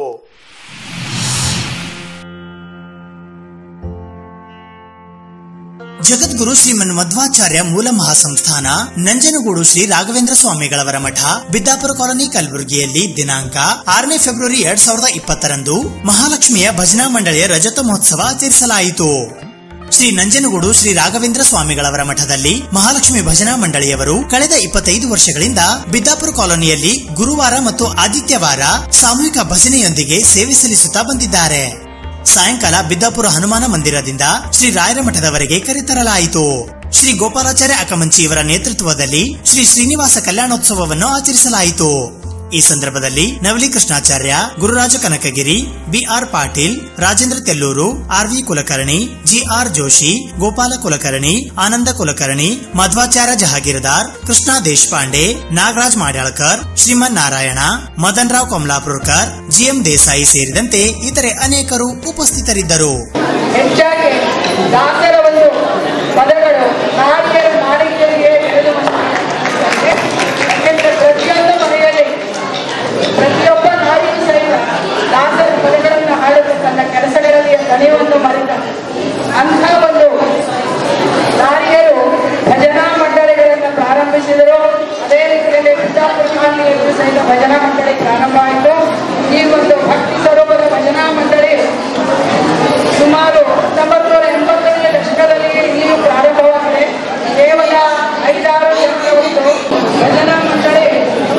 ಜಗದ್ಗುರು ಶ್ರೀಮನ್ ಮಧ್ವಾಚಾರ್ಯ ಮೂಲ ಮಹಾಸಂಸ್ಥಾನ ನಂಜನಗೂಡು ಶ್ರೀ ರಾಘವೇಂದ್ರ ಸ್ವಾಮಿಗಳವರ ಮಠ ಬಿದ್ದಾಪುರ ಕಾಲೋನಿ ಕಲಬುರಗಿಯಲ್ಲಿ ದಿನಾಂಕ 6ನೇ ಫೆಬ್ರವರಿ 2020 ರಂದು ಮಹಾಲಕ್ಷ್ಮಿಯ ಭಜನಾ ಮಂಡಳಿಯ ರಜತ ಮಹೋತ್ಸವ ಆಚರಿಸಲಾಯಿತು. ಶ್ರೀ ನಂಜನಗೂಡು ಶ್ರೀ ರಾಘವೇಂದ್ರ ಸ್ವಾಮಿಗಳವರ ಮಠದಲ್ಲಿ ಮಹಾಲಕ್ಷ್ಮಿ ಭಜನಾ ಮಂಡಳಿಯವರು ಕಳೆದ 25 ವರ್ಷಗಳಿಂದ ಬಿದ್ದಾಪುರ ಕಾಲೋನಿಯಲ್ಲಿ ಗುರುವಾರ ಮತ್ತು ಆದಿತ್ಯವಾರ ಸಾಮೂಹಿಕ ಭಜನೆಯೊಂದಿಗೆ ಸೇವೆ ಸಲ್ಲಿಸುತ್ತಾ ಬಂದಿದ್ದಾರೆ. ಸಾಯಂಕಾಲ ಬಿದ್ದಾಪುರ ಹನುಮಾನ ಮಂದಿರದಿಂದ ಶ್ರೀ ರಾಯರ ಮಠದವರೆಗೆ ಕರೆತರಲಾಯಿತು. ಶ್ರೀ ಗೋಪಾಲಾಚಾರ್ಯ ಅಕಮಂಚಿ ಇವರ ನೇತೃತ್ವದಲ್ಲಿ ಶ್ರೀ ಶ್ರೀನಿವಾಸ ಕಲ್ಯಾಣೋತ್ಸವವನ್ನು ಆಚರಿಸಲಾಯಿತು. ಈ ಸಂದರ್ಭದಲ್ಲಿ Navali Krishnacharya, Gururaja Kanakagiri, BR Patil, Rajendra Telluru, RV Kulkarni, GR Joshi, Gopala Kulkarni, Ananda Kulkarni, Madhwacharya Jahagirdar, Krishna Deshpande, Nagaraj Madyalkar, Shriman Narayana, Madan Rao Kamalapurkar, GM Desai ಸೇರಿದಂತೆ ಇತರೆ ಅನೇಕರು ಉಪಸ್ಥಿತರಿದ್ದರು. ಹೆಚ್ಚಾಗಿ ದಾಸರ ಒಂದು ಪದಗಳು ನಾಡಿಯರ ನಾಡಿಗೆಯರಿಗೆ ಬೆಳೆದು ಬಂದಿದೆ. ಪ್ರತಿಯೊಂದು ಮನೆಯಲ್ಲಿ ಪ್ರತಿಯೊಬ್ಬ ನಾಡಿಯೂ ಸಹಿತ ದಾಸರ ಪದಗಳನ್ನು ಹಾಡಲು ತನ್ನ ಕೆಲಸಗಳಲ್ಲಿ ದಣಿವನ್ನು ಮರೆತ ಅಂಥ ಒಂದು ನಾರಿಯರು ಭಜನಾ ಮಂಡಳಿಗಳನ್ನು ಪ್ರಾರಂಭಿಸಿದರು. ಅದೇ ರೀತಿಯಲ್ಲಿ ಬಿದ್ದಾಪುರ ಕಾಲನಿಯಲ್ಲೂ ಸಹಿತ ಭಜನಾ ಮಂಡಳಿ ಪ್ರಾರಂಭ ಆಯಿತು. ಈ ಒಂದು ಭಕ್ತಿ ಸ್ವರೂಪದ ಭಜನಾ ಮಂಡಳಿ ಸುಮಾರು 1980ನೇ ದಶಕದಲ್ಲಿ ನೀವು ಪ್ರಾರಂಭವಾಗಿದೆ. ಕೇವಲ 5-6 ಜನರ ಒಂದು ಭಜನಾ ಮಂಡಳಿ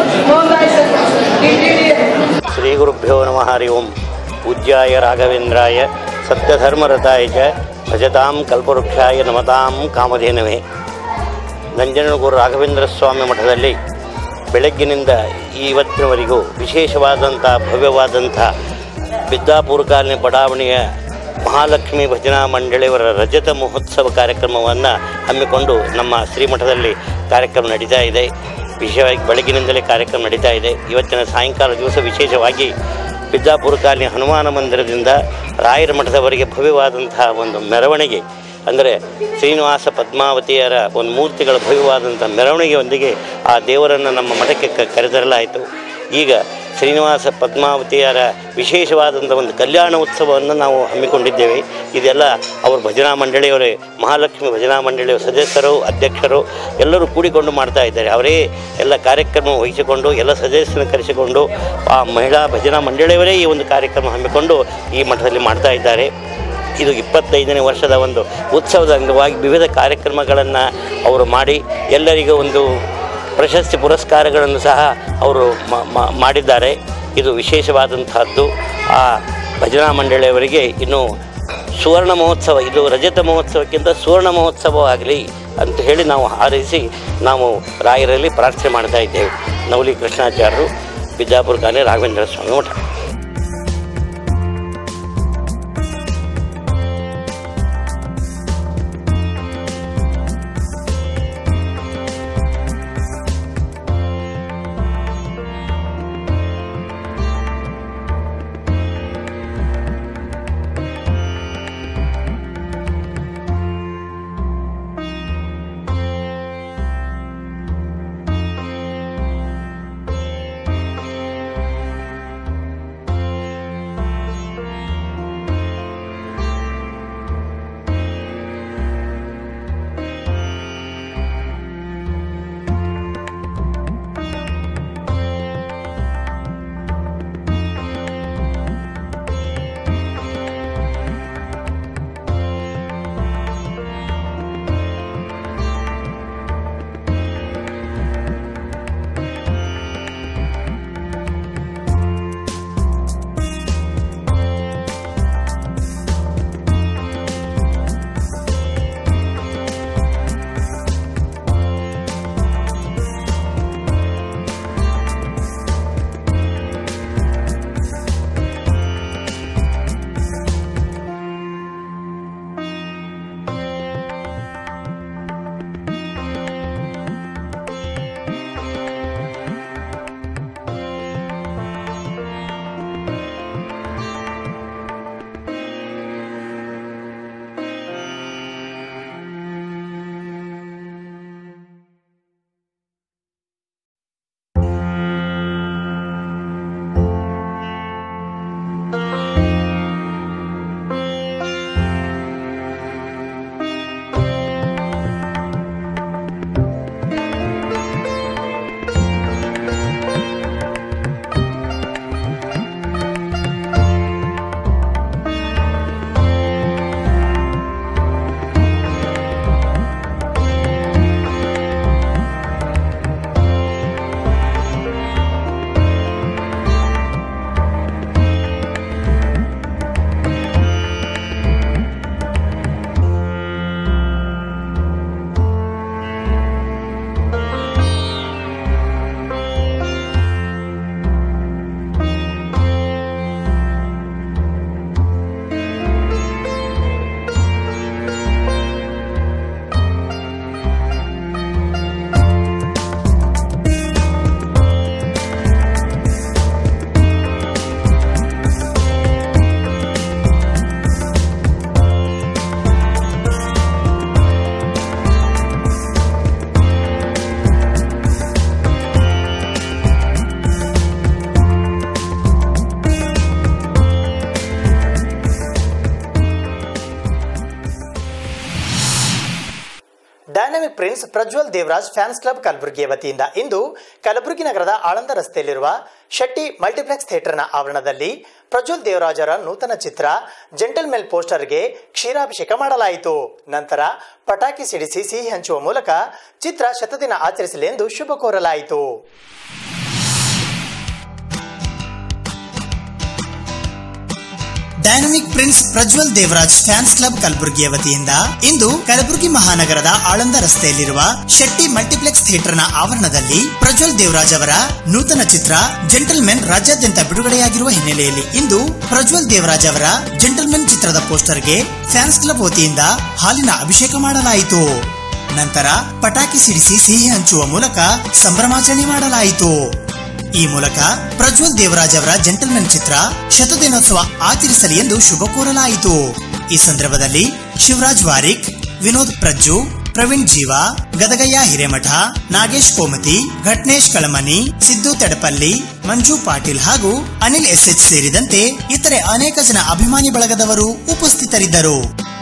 ನೋಂದಾಯಿಸಿದೆ. ಶ್ರೀ ಗುರುಭ್ಯೋ ನಮಃ. ಹರಿ ಓಂ. ಪೂಜ್ಯಾಯ ರಾಘವೇಂದ್ರಾಯ ಸತ್ಯಧರ್ಮರತಾಯ ಚ ಭಜತಾಂ ಕಲ್ಪವೃಕ್ಷಾಯ ನಮತಾಂ ಕಾಮಧೇನವೇ. ನಂಜನಗೂಡು ರಾಘವೇಂದ್ರ ಸ್ವಾಮಿ ಮಠದಲ್ಲಿ ಬೆಳಗ್ಗಿನಿಂದ ಇವತ್ತಿನವರೆಗೂ ವಿಶೇಷವಾದಂಥ ಭವ್ಯವಾದಂಥ ಬಿದ್ದಾಪುರ ಕಾಲನಿ ಬಡಾವಣೆಯ ಮಹಾಲಕ್ಷ್ಮಿ ಭಜನಾ ಮಂಡಳಿಯವರ ರಜತ ಮಹೋತ್ಸವ ಕಾರ್ಯಕ್ರಮವನ್ನು ಹಮ್ಮಿಕೊಂಡು ನಮ್ಮ ಶ್ರೀಮಠದಲ್ಲಿ ಕಾರ್ಯಕ್ರಮ ನಡೀತಾ ಇದೆ. ವಿಶೇಷವಾಗಿ ಬೆಳಗಿನಿಂದಲೇ ಕಾರ್ಯಕ್ರಮ ನಡೀತಾ ಇದೆ. ಇವತ್ತಿನ ಸಾಯಂಕಾಲ ದಿವಸ ವಿಶೇಷವಾಗಿ ಬಿದ್ದಾಪುರ ಕಾಲನಿ ಹನುಮಾನ ಮಂದಿರದಿಂದ ರಾಯರ ಮಠದವರೆಗೆ ಭವ್ಯವಾದಂತಹ ಒಂದು ಮೆರವಣಿಗೆ, ಅಂದರೆ ಶ್ರೀನಿವಾಸ ಪದ್ಮಾವತಿಯರ ಒಂದು ಮೂರ್ತಿಗಳ ಭವ್ಯವಾದಂಥ ಮೆರವಣಿಗೆಯೊಂದಿಗೆ ಆ ದೇವರನ್ನು ನಮ್ಮ ಮಠಕ್ಕೆ ಕರೆತರಲಾಯಿತು. ಈಗ ಶ್ರೀನಿವಾಸ ಪದ್ಮಾವತಿಯರ ವಿಶೇಷವಾದಂಥ ಒಂದು ಕಲ್ಯಾಣ ಉತ್ಸವವನ್ನು ನಾವು ಹಮ್ಮಿಕೊಂಡಿದ್ದೇವೆ. ಇದೆಲ್ಲ ಅವರು ಭಜನಾ ಮಂಡಳಿಯವರೇ, ಮಹಾಲಕ್ಷ್ಮಿ ಭಜನಾ ಮಂಡಳಿಯ ಸದಸ್ಯರು, ಅಧ್ಯಕ್ಷರು ಎಲ್ಲರೂ ಕೂಡಿಕೊಂಡು ಮಾಡ್ತಾ ಇದ್ದಾರೆ. ಅವರೇ ಎಲ್ಲ ಕಾರ್ಯಕ್ರಮ ವಹಿಸಿಕೊಂಡು ಎಲ್ಲ ಸದಸ್ಯರನ್ನು ಕರೆಸಿಕೊಂಡು ಆ ಮಹಿಳಾ ಭಜನಾ ಮಂಡಳಿಯವರೇ ಈ ಒಂದು ಕಾರ್ಯಕ್ರಮ ಹಮ್ಮಿಕೊಂಡು ಈ ಮಠದಲ್ಲಿ ಮಾಡ್ತಾ ಇದ್ದಾರೆ. ಇದು 25ನೇ ವರ್ಷದ ಒಂದು ಉತ್ಸವದ ಅಂಗವಾಗಿ ವಿವಿಧ ಕಾರ್ಯಕ್ರಮಗಳನ್ನು ಅವರು ಮಾಡಿ ಎಲ್ಲರಿಗೂ ಒಂದು ಪ್ರಶಸ್ತಿ ಪುರಸ್ಕಾರಗಳನ್ನು ಸಹ ಅವರು ಮಾಡಿದ್ದಾರೆ. ಇದು ವಿಶೇಷವಾದಂತಹದ್ದು. ಆ ಭಜನಾ ಮಂಡಳಿಯವರಿಗೆ ಇನ್ನು ಸುವರ್ಣ ಮಹೋತ್ಸವ, ಇದು ರಜತ ಮಹೋತ್ಸವಕ್ಕಿಂತ ಸುವರ್ಣ ಮಹೋತ್ಸವವಾಗಲಿ ಅಂತ ಹೇಳಿ ನಾವು ಹಾರೈಸಿ ನಾವು ರಾಯರಲ್ಲಿ ಪ್ರಾರ್ಥನೆ ಮಾಡ್ತಾ ಇದ್ದೇವೆ. ನವಲಿ ಕೃಷ್ಣಾಚಾರ್ಯರು, Biddapura colony Raghavendra Swami Math. Prince Prajwal Devaraj fans club Kalaburagi ವತಿಯಿಂದ ಇಂದು ಕಲಬುರಗಿ ನಗರದ ಆಳಂದ ರಸ್ತೆಯಲ್ಲಿರುವ ಶೆಟ್ಟಿ ಮಲ್ಟಿಪ್ಲೆಕ್ಸ್ ಥಿಯೇಟರ್ನ ಆವರಣದಲ್ಲಿ ಪ್ರಜ್ವಲ್ ದೇವರಾಜ್ ಅವರ ನೂತನ ಚಿತ್ರ ಜೆಂಟಲ್ಮೆನ್ ಪೋಸ್ಟರ್ಗೆ ಕ್ಷೀರಾಭಿಷೇಕ ಮಾಡಲಾಯಿತು. ನಂತರ ಪಟಾಕಿ ಸಿಡಿಸಿ ಸಿಹಿ ಹಂಚುವ ಮೂಲಕ ಚಿತ್ರ ಶತದಿನ ಆಚರಿಸಲಿ ಎಂದು ಶುಭ ಕೋರಲಾಯಿತು. Dynamic prince Prajwal Devaraj fans club ಕಲಬುರಗಿಯ ವತಿಯಿಂದ ಇಂದು ಕಲಬುರಗಿ ಮಹಾನಗರದ ಆಳಂದ ರಸ್ತೆಯಲ್ಲಿರುವ ಶೆಟ್ಟಿ ಮಲ್ಟಿಪ್ಲೆಕ್ಸ್ ಥಿಯೇಟರ್ನ ಆವರಣದಲ್ಲಿ ಪ್ರಜ್ವಲ್ ದೇವರಾಜ್ ಅವರ ನೂತನ ಚಿತ್ರ ಜೆಂಟಲ್ಮೆನ್ ರಾಜ್ಯಾದ್ಯಂತ ಬಿಡುಗಡೆಯಾಗಿರುವ ಹಿನ್ನೆಲೆಯಲ್ಲಿ ಇಂದು ಪ್ರಜ್ವಲ್ ದೇವರಾಜ್ ಅವರ ಜೆಂಟಲ್ಮೆನ್ ಚಿತ್ರದ ಪೋಸ್ಟರ್ಗೆ ಫ್ಯಾನ್ಸ್ ಕ್ಲಬ್ ವತಿಯಿಂದ ಹಾಲಿನ ಅಭಿಷೇಕ ಮಾಡಲಾಯಿತು. ನಂತರ ಪಟಾಕಿ ಸಿಡಿಸಿ ಸಿಹಿ ಹಂಚುವ ಮೂಲಕ ಸಂಭ್ರಮಾಚರಣೆ ಮಾಡಲಾಯಿತು. ಈ ಮೂಲಕ ಪ್ರಜ್ವಲ್ ದೇವರಾಜ್ ಅವರ ಜೆಂಟಲ್ಮೆನ್ ಚಿತ್ರ ಶತದಿನೋತ್ಸವ ಆಚರಿಸಲಿ ಎಂದು ಶುಭ ಕೋರಲಾಯಿತು. ಈ ಸಂದರ್ಭದಲ್ಲಿ ಶಿವರಾಜ್ ವಾರಿಕ್, ವಿನೋದ್ ಪ್ರಜ್ಜು, ಪ್ರವೀಣ್ ಜೀವ, ಗದಗಯ್ಯ ಹಿರೇಮಠ, ನಾಗೇಶ್ ಕೋಮತಿ, ಘಟ್ನೇಶ್ ಕಳಮನಿ, ಸಿದ್ದು ತೆಡಪಲ್ಲಿ, ಮಂಜು ಪಾಟೀಲ್ ಹಾಗೂ ಅನಿಲ್ ಎಸ್ಎಚ್ ಸೇರಿದಂತೆ ಇತರೆ ಅನೇಕ ಜನ ಅಭಿಮಾನಿ ಬಳಗದವರು ಉಪಸ್ಥಿತರಿದ್ದರು.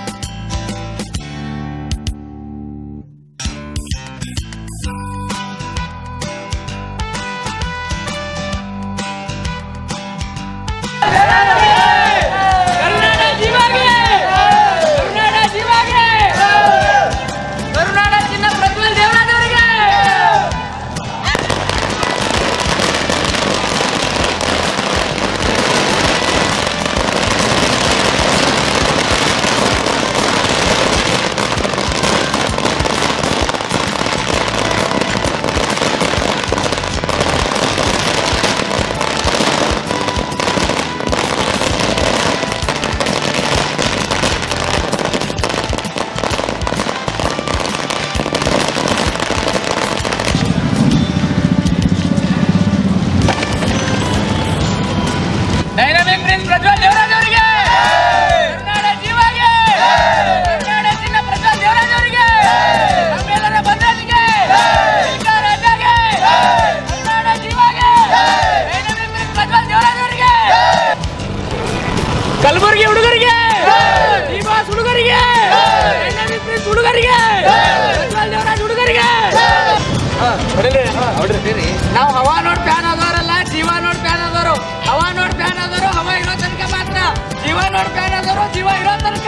ಡೈನಮಿಕ್ ಪ್ರಿನ್ಸ್ ಪ್ರಜ್ವಲ್ ದೇವರಾಜ್ ಅವರಿಗೆ, ಕರ್ನಾಟಕ ಜೀವಾಗೆ, ಕರ್ನಾಟಕ ಚಿನ್ನ ಪ್ರಜ್ವಲ್ ದೇವರಾಜ್ ಅವರಿಗೆ, ನಮ್ಮೆಲ್ಲರ ಬಂಧನಿಗೆ, ರಾಜಾಗೆ, ಕರ್ನಾಟಕ ಜೀವಾಗೆ, ಡೈನಮಿಕ್ ಪ್ರಿನ್ಸ್ ಪ್ರಜ್ವಲ್ ದೇವರಾಜ್ ಅವರಿಗೆ, ಕಲಬುರಗಿ ಹುಡುಗರಿಗೆ, ಶ್ರೀನಿವಾಸ್ ಹುಡುಗರಿಗೆ, ಡೈನಮಿಕ್ ಪ್ರಿನ್ಸ್ ಹುಡುಗರಿಗೆ, ಪ್ರಜ್ವಲ್ ದೇವರಾಜ್ ಹುಡುಗರಿಗೆ. ನಾವು ಹವಾ ನೋಡ್ ಫ್ಯಾನ್ ಆದವರಲ್ಲ, ಜೀವ ನೋಡ್ ಫ್ಯಾನ್ ಆದವರು. ಹವಾ ನೋಡ್ ಫ್ಯಾನ್ ಆದವರು ಹವಾ ಇರೋ ತನಕ ಮಾತ್ರ, ಜೀವ ನೋಡ್ ಫ್ಯಾನ್ ಆದವರು ಜೀವ ಇರೋ ತನಕ.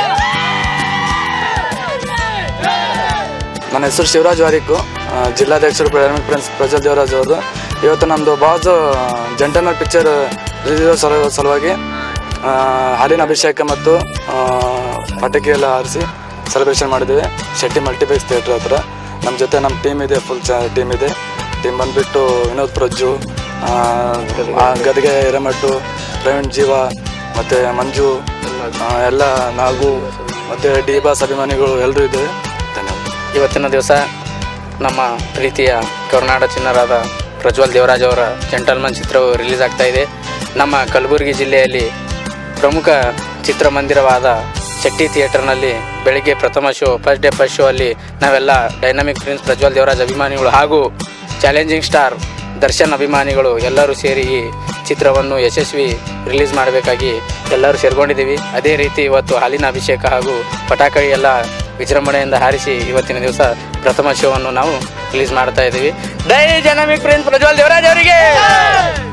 ನನ್ನ ಹೆಸರು ಶಿವರಾಜ್ ವಾರಿಕ್ಕು, ಜಿಲ್ಲಾಧ್ಯಕ್ಷರು ಡೈನಮಿಕ್ ಪ್ರಿನ್ಸ್ ಪ್ರಜ್ವಲ್ ದೇವರಾಜ್ ಅವರು. ಇವತ್ತು ನಮ್ಮದು ಬಾಸ್ ಜೆಂಟಲ್ಮೆನ್ ಪಿಕ್ಚರ್ ರಿಲೀಸ್ ಸಲುವಾಗಿ ಹಾಲಿನ ಅಭಿಷೇಕ ಮತ್ತು ಪಟಾಕಿ ಎಲ್ಲ ಹಾರಿಸಿ ಸೆಲೆಬ್ರೇಷನ್ ಮಾಡಿದ್ದೇವೆ ಶೆಟ್ಟಿ ಮಲ್ಟಿಪ್ಲೆಕ್ಸ್ ಥಿಯೇಟರ್ ಹತ್ರ. ನಮ್ಮ ಜೊತೆ ನಮ್ಮ ಟೀಮ್ ಇದೆ, ಫುಲ್ ಟೀಮ್ ಇದೆ. ಟೀಮ್ ಬಂದುಬಿಟ್ಟು ವಿನೋದ್ ಪ್ರಜ್ಜು, ಗದಗೆ ಹಿರೇಮಠು, ಪ್ರವೀಣ್ ಜೀವ ಮತ್ತು ಮಂಜು, ಎಲ್ಲ ನಾಗು ಮತ್ತು ಡಿ ಬಾಸ್ ಅಭಿಮಾನಿಗಳು ಎಲ್ಲರೂ ಇದ್ದೇವೆ. ಧನ್ಯವಾದ. ಇವತ್ತಿನ ದಿವಸ ನಮ್ಮ ಪ್ರೀತಿಯ ಕರ್ನಾಟಕ ಚಿನ್ನರಾದ ಪ್ರಜ್ವಲ್ ದೇವರಾಜ್ ಅವರ ಜೆಂಟಲ್ಮನ್ ಚಿತ್ರವು ರಿಲೀಸ್ ಆಗ್ತಾ ಇದೆ. ನಮ್ಮ ಕಲಬುರಗಿ ಜಿಲ್ಲೆಯಲ್ಲಿ ಪ್ರಮುಖ ಚಿತ್ರಮಂದಿರವಾದ ಶೆಟ್ಟಿ ಥಿಯೇಟರ್ನಲ್ಲಿ ಬೆಳಿಗ್ಗೆ ಪ್ರಥಮ ಶೋ, ಫಸ್ಟ್ ಶೋ ಅಲ್ಲಿ ನಾವೆಲ್ಲ ಡೈನಮಿಕ್ ಪ್ರಿನ್ಸ್ ಪ್ರಜ್ವಲ್ ದೇವರಾಜ್ ಅಭಿಮಾನಿಗಳು ಹಾಗೂ ಚಾಲೆಂಜಿಂಗ್ ಸ್ಟಾರ್ ದರ್ಶನ್ ಅಭಿಮಾನಿಗಳು ಎಲ್ಲರೂ ಸೇರಿ ಈ ಚಿತ್ರವನ್ನು ಯಶಸ್ವಿ ರಿಲೀಸ್ ಮಾಡಬೇಕಾಗಿ ಎಲ್ಲರೂ ಸೇರ್ಕೊಂಡಿದ್ದೀವಿ. ಅದೇ ರೀತಿ ಇವತ್ತು ಹಾಲಿನ ಅಭಿಷೇಕ ಹಾಗೂ ಪಟಾಕಿ ಎಲ್ಲ ವಿಜೃಂಭಣೆಯಿಂದ ಹಾರಿಸಿ ಇವತ್ತಿನ ದಿವಸ ಪ್ರಥಮ ಶೋವನ್ನು ನಾವು ರಿಲೀಸ್ ಮಾಡ್ತಾ ಇದ್ದೀವಿ. ಡೈನಮಿಕ್ ಪ್ರಿನ್ಸ್ ಪ್ರಜ್ವಲ್ ದೇವರಾಜ್ ಅವರಿಗೆ.